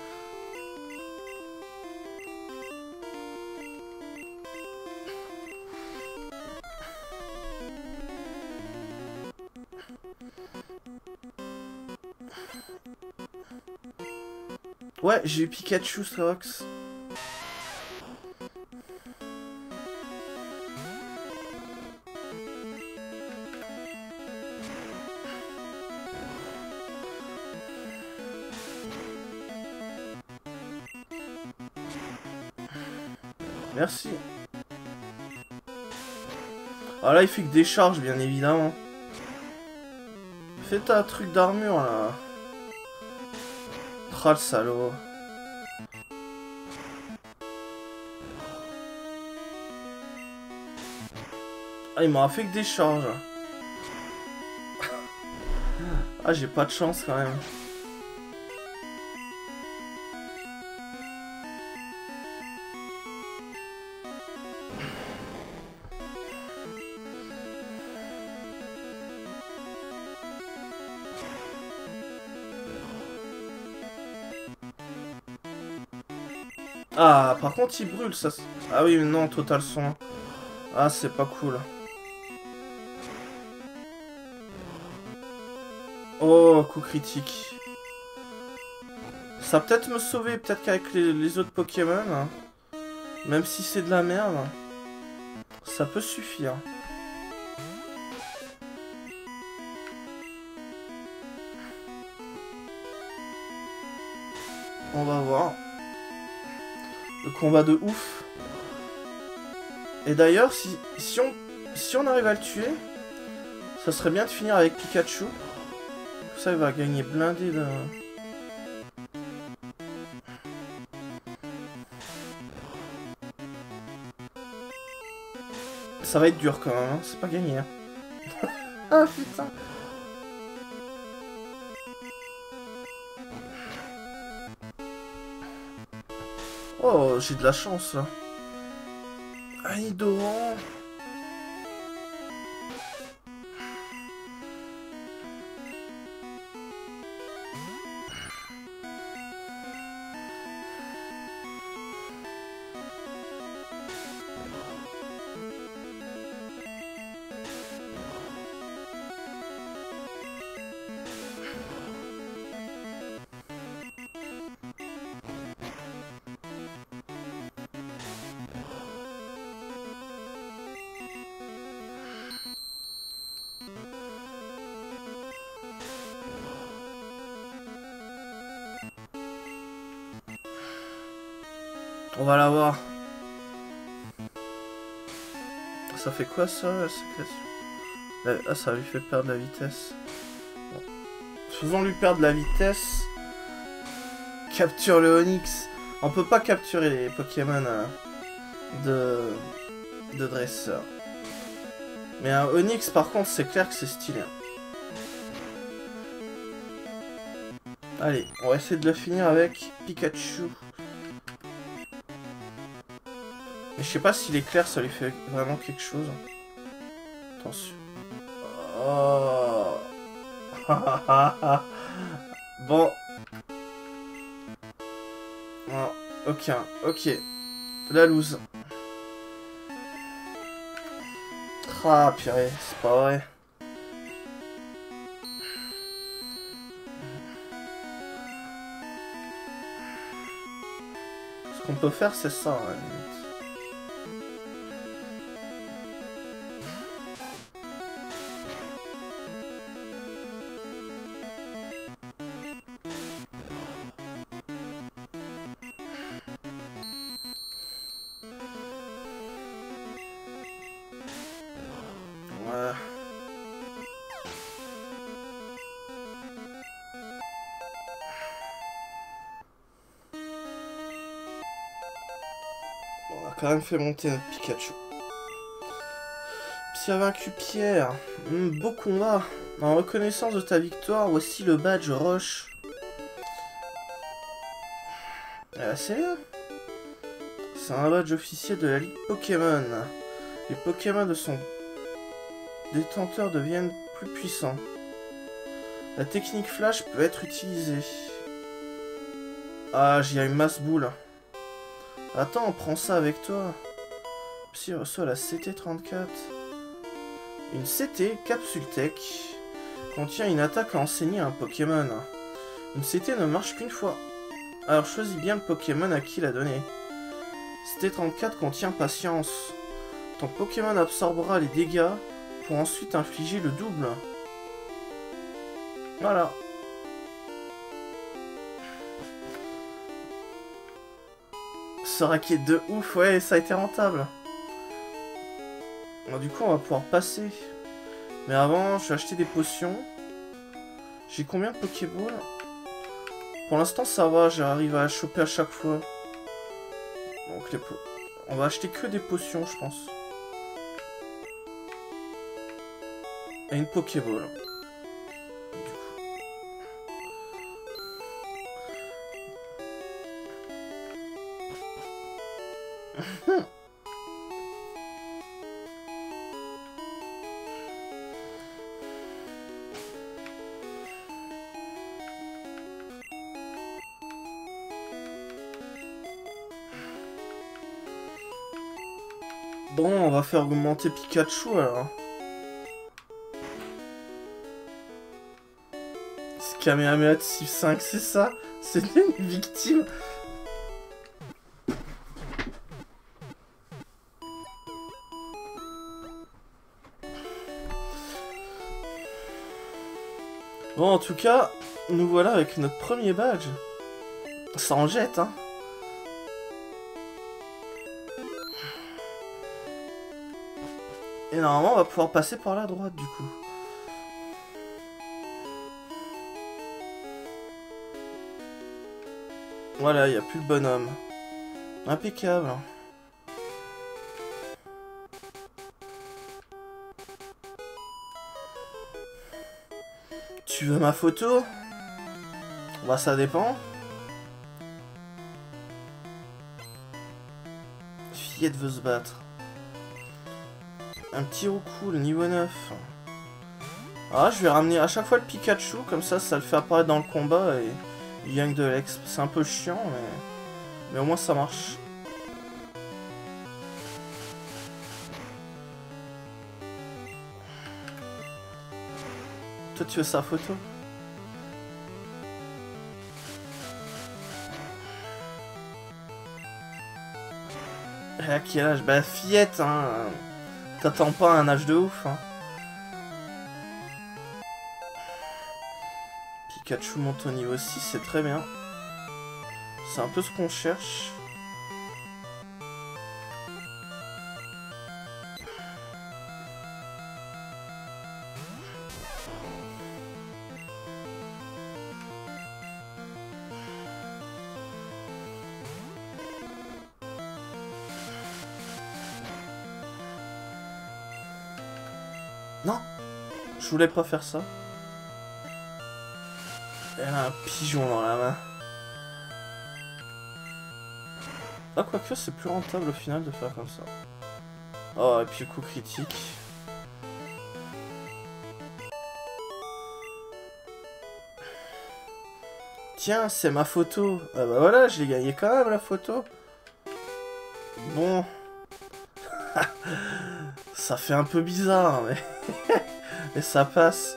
Ouais, j'ai eu Pikachu Strox. Merci. Ah là, il fait que des charges, bien évidemment. Fais ta truc d'armure, là. Ah, le salaud. Ah, il m'aura fait que des charges. Ah, j'ai pas de chance, quand même. Ah, par contre, il brûle, ça. Ah oui, mais non, total son. Ah, c'est pas cool. Oh, coup critique. Ça va peut-être me sauver, peut-être qu'avec les, les autres Pokémon, hein, même si c'est de la merde, ça peut suffire. On va voir. Le combat de ouf. Et d'ailleurs, si, si, on, si on arrive à le tuer, ça serait bien de finir avec Pikachu. Comme ça, il va gagner blindé de... Ça va être dur quand même, hein. C'est pas gagné. Hein. Ah putain. Oh, j'ai de la chance là. Un Nidoran. On va l'avoir. Ça fait quoi ça, la sécrétion? Ah, ça lui fait perdre la vitesse. Bon. Faisons-lui perdre la vitesse. Capture le Onix. On peut pas capturer les Pokémon euh, de... de dresseur. Mais un Onix, par contre, c'est clair que c'est stylé. Allez, on va essayer de le finir avec Pikachu. Mais je sais pas si l'éclair, ça lui fait vraiment quelque chose. Attention. Oh. Bon. Non, aucun. Ok. La loose. Ah, purée, c'est pas vrai. Ce qu'on peut faire, c'est ça, à la limite. Ouais. quand même fait monter notre Pikachu. Psy a vaincu Pierre. Mmh, beau combat. En reconnaissance de ta victoire, voici le badge Roche. Ah, c'est bien. C'est un badge officiel de la Ligue Pokémon. Les Pokémon de son détenteur deviennent plus puissants. La technique Flash peut être utilisée. Ah, j'ai une masse boule. Attends, on prend ça avec toi. Psy reçoit la C T trente-quatre. Une C T, Capsule Tech, contient une attaque à enseigner à un Pokémon. Une C T ne marche qu'une fois. Alors choisis bien le Pokémon à qui la donner. C T trente-quatre contient Patience. Ton Pokémon absorbera les dégâts pour ensuite infliger le double. Voilà. Ce racket de ouf, ouais, ça a été rentable. Alors, du coup, on va pouvoir passer. Mais avant, je vais acheter des potions. J'ai combien de Pokéballs? Pour l'instant, ça va, j'arrive à choper à chaque fois. Donc, les po on va acheter que des potions, je pense. Et une Pokéball. Du coup. Bon, on va faire augmenter Pikachu alors. C'est Kamehameha de Civ cinq, c'est ça? C'est une victime. Bon, en tout cas, nous voilà avec notre premier badge. Ça en jette, hein. Et normalement, on va pouvoir passer par la droite, du coup. Voilà, il n'y a plus le bonhomme. Impeccable. Tu veux ma photo? Bah, ça dépend. Fillette veut se battre. Un petit Roucoule, niveau neuf. Ah, je vais ramener à chaque fois le Pikachu, comme ça, ça le fait apparaître dans le combat et il gagne de l'exp. C'est un peu chiant, mais... mais au moins ça marche. Toi, tu veux sa photo? À quel âge? Bah, fillette, hein. T'attends pas un âge de ouf, hein. Pikachu monte au niveau six, c'est très bien. C'est un peu ce qu'on cherche. Non, je voulais pas faire ça. Elle a un pigeon dans la main. Ah, quoique, c'est plus rentable au final de faire comme ça. Oh, et puis coup critique. Tiens, c'est ma photo. Ah bah voilà, j'ai gagné quand même la photo. Bon. Ça fait un peu bizarre, mais... mais ça passe.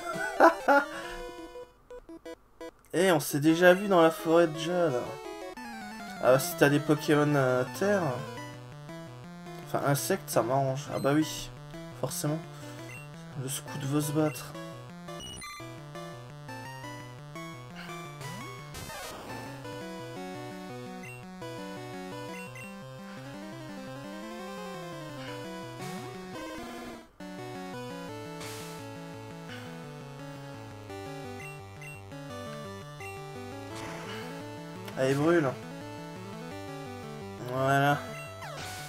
Eh, on s'est déjà vu dans la forêt de Jade. Ah, si t'as des Pokémon euh, terre... Enfin, insectes, ça m'arrange. Ah bah oui, forcément. Le scout veut se battre. Allez, brûle. Voilà.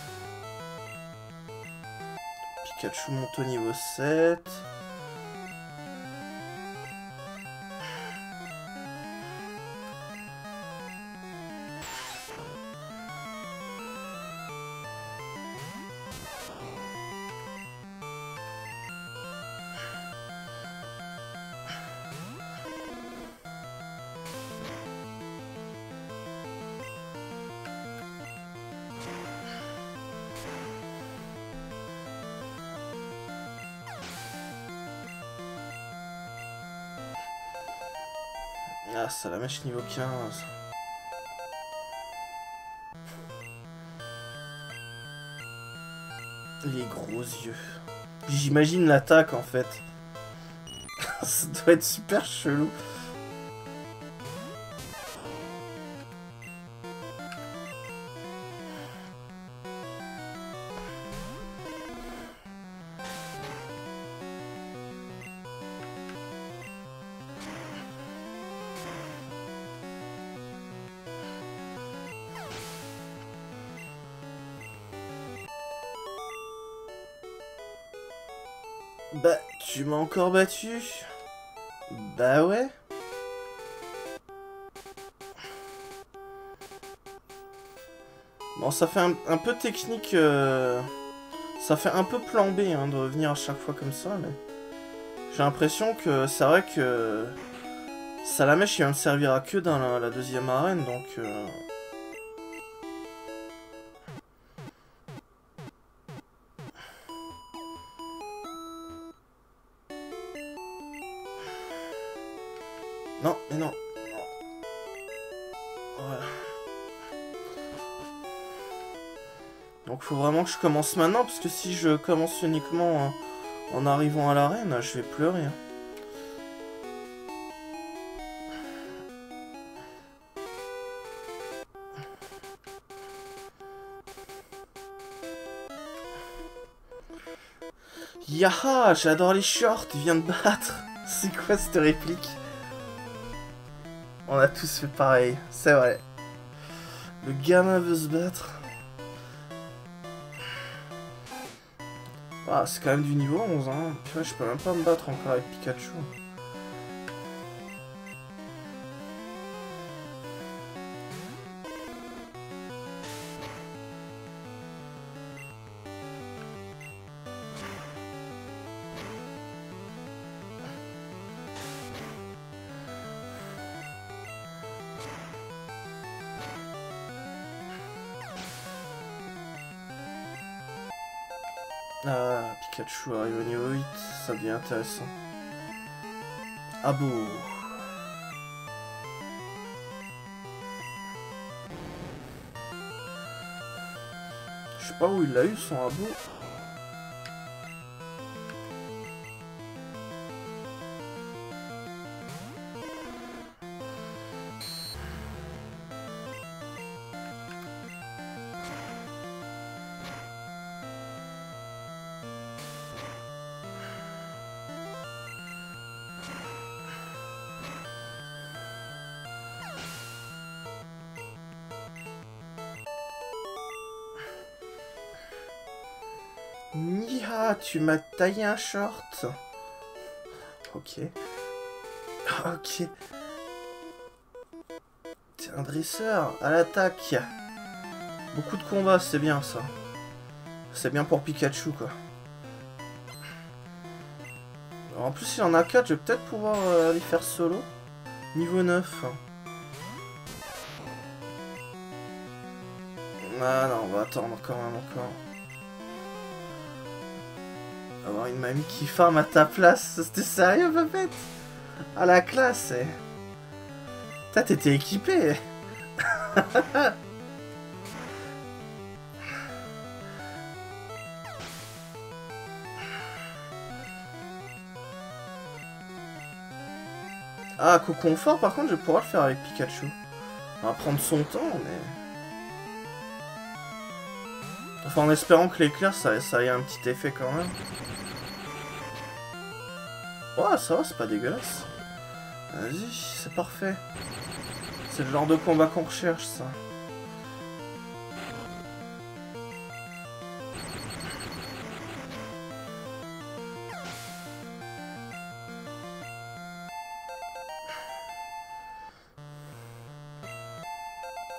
Pikachu monte au niveau sept. Ah, Salamèche niveau quinze. Les gros yeux. J'imagine l'attaque en fait. Ça doit être super chelou. Bah, tu m'as encore battu? Bah ouais. Bon, ça fait un, un peu technique... Euh... Ça fait un peu plan B hein, de revenir à chaque fois comme ça, mais... J'ai l'impression que c'est vrai que... Salamèche, il va me servir à que dans la, la deuxième arène, donc... Euh... Non, mais non. Voilà. Donc faut vraiment que je commence maintenant, parce que si je commence uniquement en, en arrivant à l'arène, je vais pleurer. Hein. Yaha, j'adore les shorts, il vient de battre. C'est quoi cette réplique? On a tous fait pareil, c'est vrai. Le gamin veut se battre. Ah, c'est quand même du niveau onze, hein. Purée, je peux même pas me battre encore avec Pikachu. Ah, Pikachu arrive au niveau huit, ça devient intéressant. Ah bon. Je sais pas où il l'a eu son abo. Nia, tu m'as taillé un short. Ok. Ok. T'es un dresseur, à l'attaque. Beaucoup de combats, c'est bien ça. C'est bien pour Pikachu, quoi. Alors, en plus, il en a quatre, je vais peut-être pouvoir euh, aller faire solo. Niveau neuf. Ah non, on va attendre quand même encore. Avoir une mamie qui farm à ta place, c'était sérieux, Papette? Ah la classe, eh. T'as t'étais équipé. Ah, Coconfort, par contre, je vais pouvoir le faire avec Pikachu. On va prendre son temps, mais... Enfin, en espérant que l'éclair, ça, ça ait un petit effet quand même. Oh, ça va, c'est pas dégueulasse. Vas-y, c'est parfait. C'est le genre de combat qu'on recherche, ça.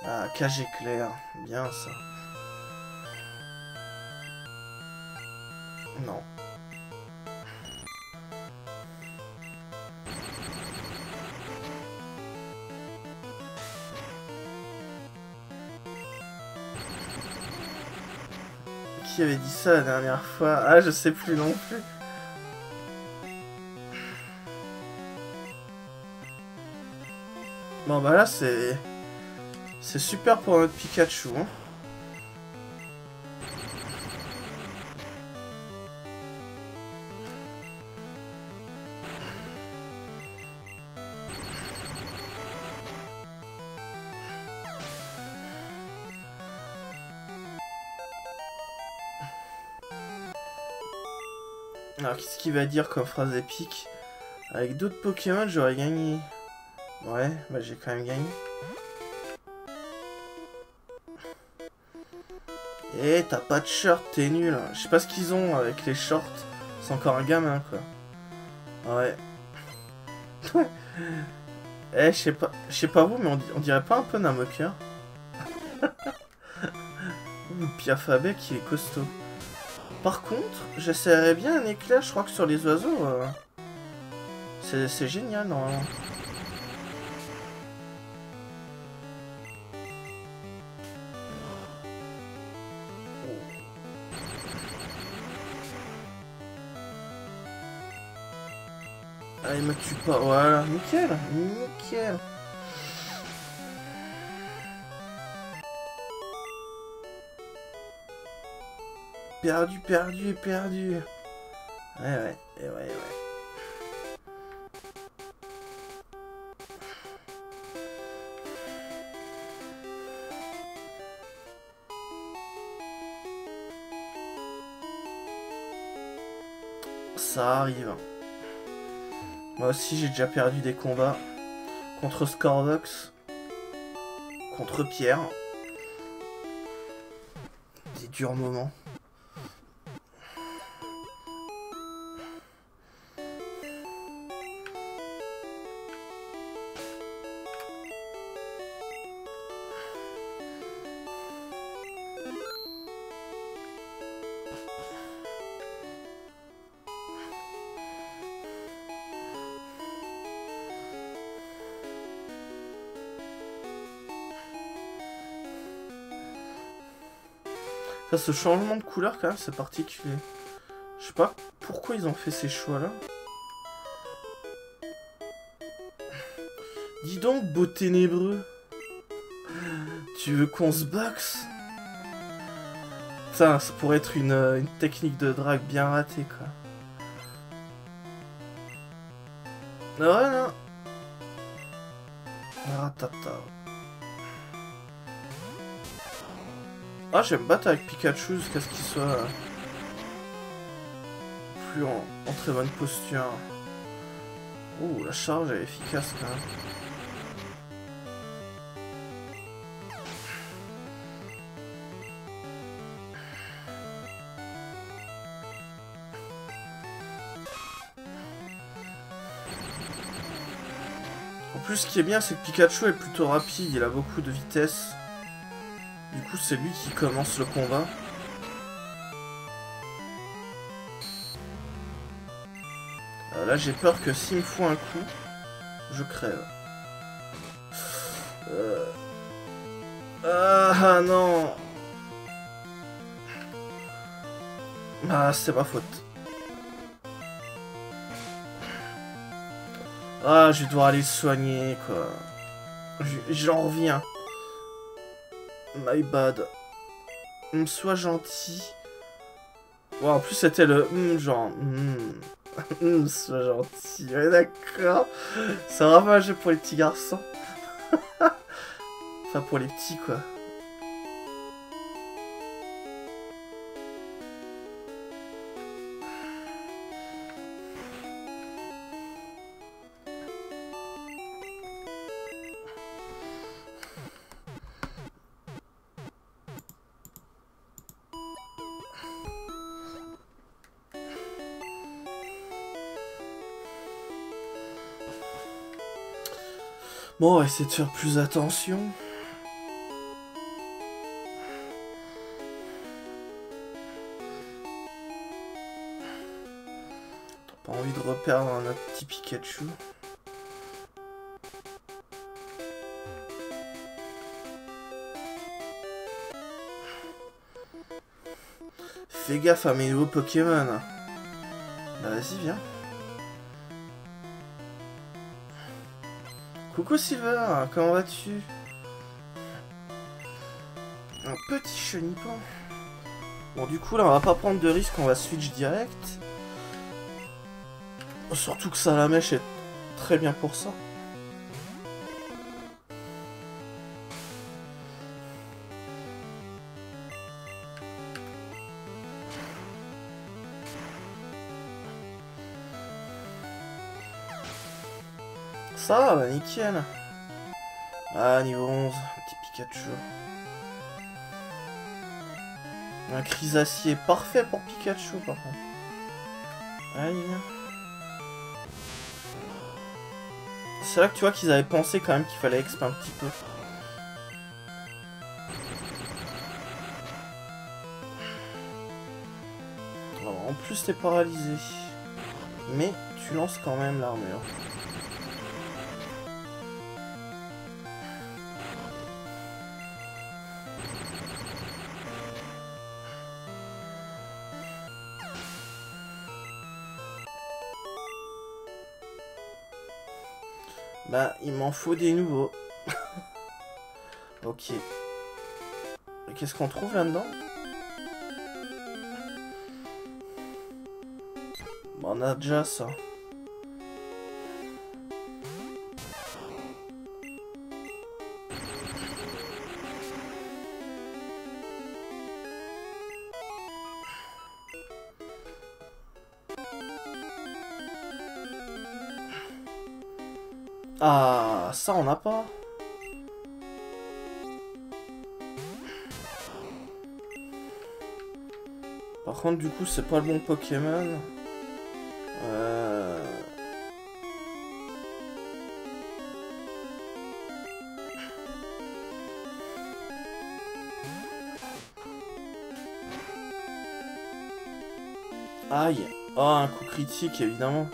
Ah, cage éclair. Bien ça. Non. Qui avait dit ça la dernière fois? Ah, je sais plus non plus. Bon bah là c'est... C'est super pour notre Pikachu, hein. Alors qu'est-ce qu'il va dire comme phrase épique? Avec d'autres Pokémon j'aurais gagné. Ouais, bah j'ai quand même gagné. Eh, t'as pas de short, t'es nul. Je sais pas ce qu'ils ont avec les shorts. C'est encore un gamin, quoi. Ouais. Eh, je sais pas, je sais pas vous, mais on, on dirait pas un peu Namoker. Ou Piafabek, il est costaud. Par contre, j'essaierais bien un éclair, je crois que sur les oiseaux, euh, c'est génial, normalement. Ah, il me tue pas, voilà, nickel, nickel. Perdu, perdu et perdu. Ouais, ouais, et ouais, ouais. Ça arrive. Moi aussi, j'ai déjà perdu des combats. Contre Scorvox. Contre Pierre. Des durs moments. Ça, ce changement de couleur, quand même, c'est particulier. Je sais pas pourquoi ils ont fait ces choix-là. Dis donc, beau ténébreux. Tu veux qu'on se boxe? Ça, ça pourrait être une, une technique de drague bien ratée, quoi. Ouais, non. Ratata. Ah, j'aime battre avec Pikachu jusqu'à ce qu'il soit euh, plus en, en très bonne posture. Oh, la charge est efficace quand même. En plus, ce qui est bien, c'est que Pikachu est plutôt rapide, il a beaucoup de vitesse. Du coup, c'est lui qui commence le combat. Euh, là, j'ai peur que s'il me fout un coup, je crève. Euh... Ah non. Ah, c'est ma faute. Ah, je vais devoir aller le soigner, quoi. J'en reviens. My bad. Mm, sois gentil. Ouais, en plus, c'était le mm, genre. Mm, mm, sois gentil. Ouais, d'accord. C'est vraiment un jeu pour les petits garçons. Enfin, pour les petits, quoi. Bon, on va essayer de faire plus attention. Pas envie de reperdre notre petit Pikachu. Fais gaffe à mes nouveaux Pokémon. Bah vas-y, viens. Coucou Silver, comment vas-tu? Un petit chenipan. Bon, du coup, là, on va pas prendre de risque, on va switch direct. Surtout que Salamèche est très bien pour ça. Ça va, bah nickel. Ah, niveau onze, petit Pikachu. Un Chrysacier parfait pour Pikachu, par contre. Allez, viens. C'est là que tu vois qu'ils avaient pensé quand même qu'il fallait exp un petit peu. Alors, en plus, t'es paralysé. Mais tu lances quand même l'armure. Bah, il m'en faut des nouveaux. Ok. Et qu'est-ce qu'on trouve là-dedans? Bon, on a déjà ça. Ah, ça on n'a pas. Par contre, du coup, c'est pas le bon Pokémon. Euh... Aïe. Oh, un coup critique, évidemment.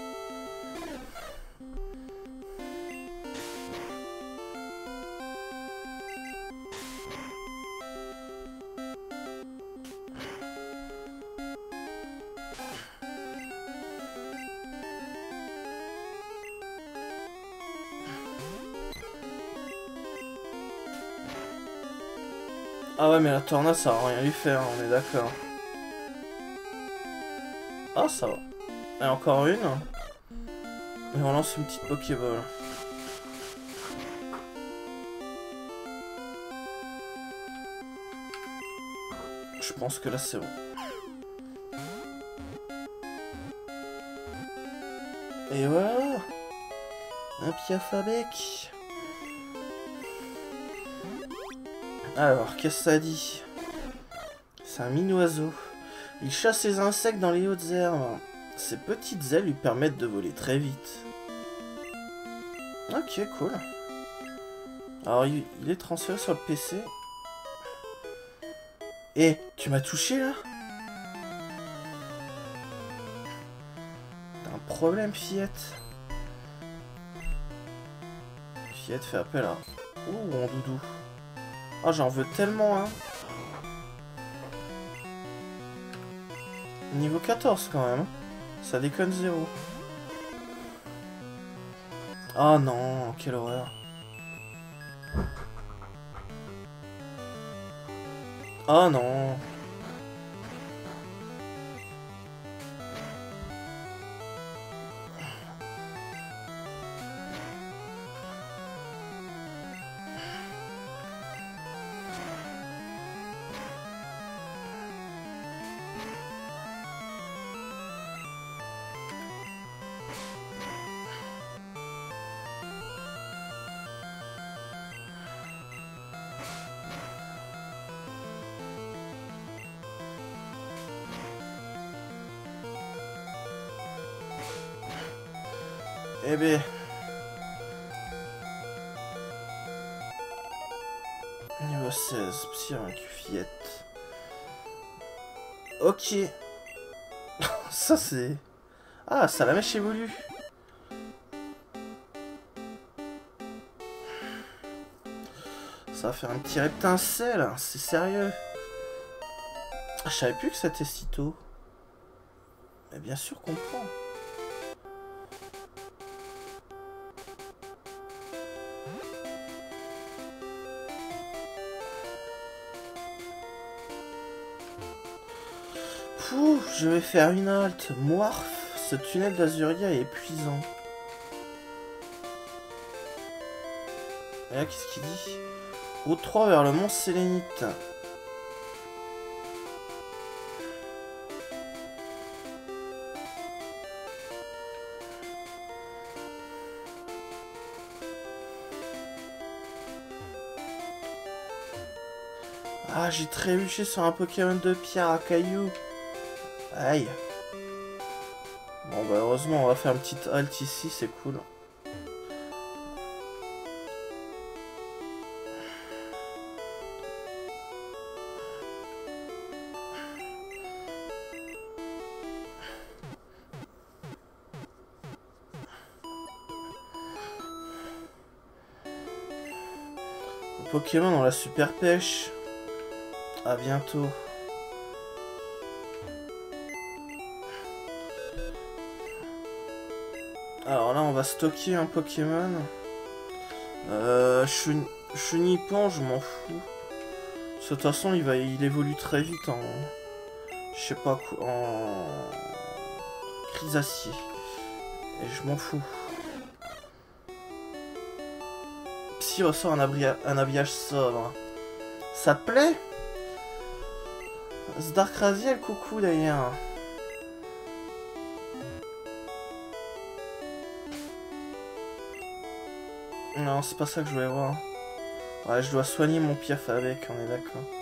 Ah ouais, mais la tornade, ça va rien lui faire, on est d'accord. Ah, ça va. Et encore une. Et on lance une petite Pokéball. Je pense que là, c'est bon. Et voilà. Un Piafabec. Alors, qu'est-ce que ça dit? C'est un mini-oiseau. Il chasse les insectes dans les hautes herbes. Ses petites ailes lui permettent de voler très vite. Ok, cool. Alors, il, il est transféré sur le P C. Eh, tu m'as touché, là? T'as un problème, fillette? Fillette fait appel à... Ouh, mon doudou. Ah, j'en veux tellement, hein. Niveau quatorze, quand même. Ça déconne zéro. Ah non, quelle horreur. Ah non. Eh ben... Niveau seize, psy avec fillette. Ok. Ça c'est... Ah, Salamèche évolue. Ça va faire un petit reptincelle, c'est sérieux. Je savais plus que c'était si tôt. Mais bien sûr qu'on prend. Pouh, je vais faire une halte. Moirf, ce tunnel d'Azuria est épuisant. Et là, qu'est-ce qu'il dit? Route trois vers le mont Sélénite. Ah, j'ai trébuché sur un Pokémon de pierre à cailloux. Aïe. Bon, bah heureusement, on va faire une petite halte ici, c'est cool. Pokémon dans la super pêche. À bientôt. Alors là, on va stocker un Pokémon. Euh, Chenipan, je m'en fous. De toute façon, il va, il évolue très vite en, je sais pas quoi, en Chrysacier. Et je m'en fous. Psy ressort un, un habillage sobre. Ça te plaît? Ce Darkraziel, coucou d'ailleurs. Non, c'est pas ça que je voulais voir. Ouais, je dois soigner mon piaf avec, on est d'accord.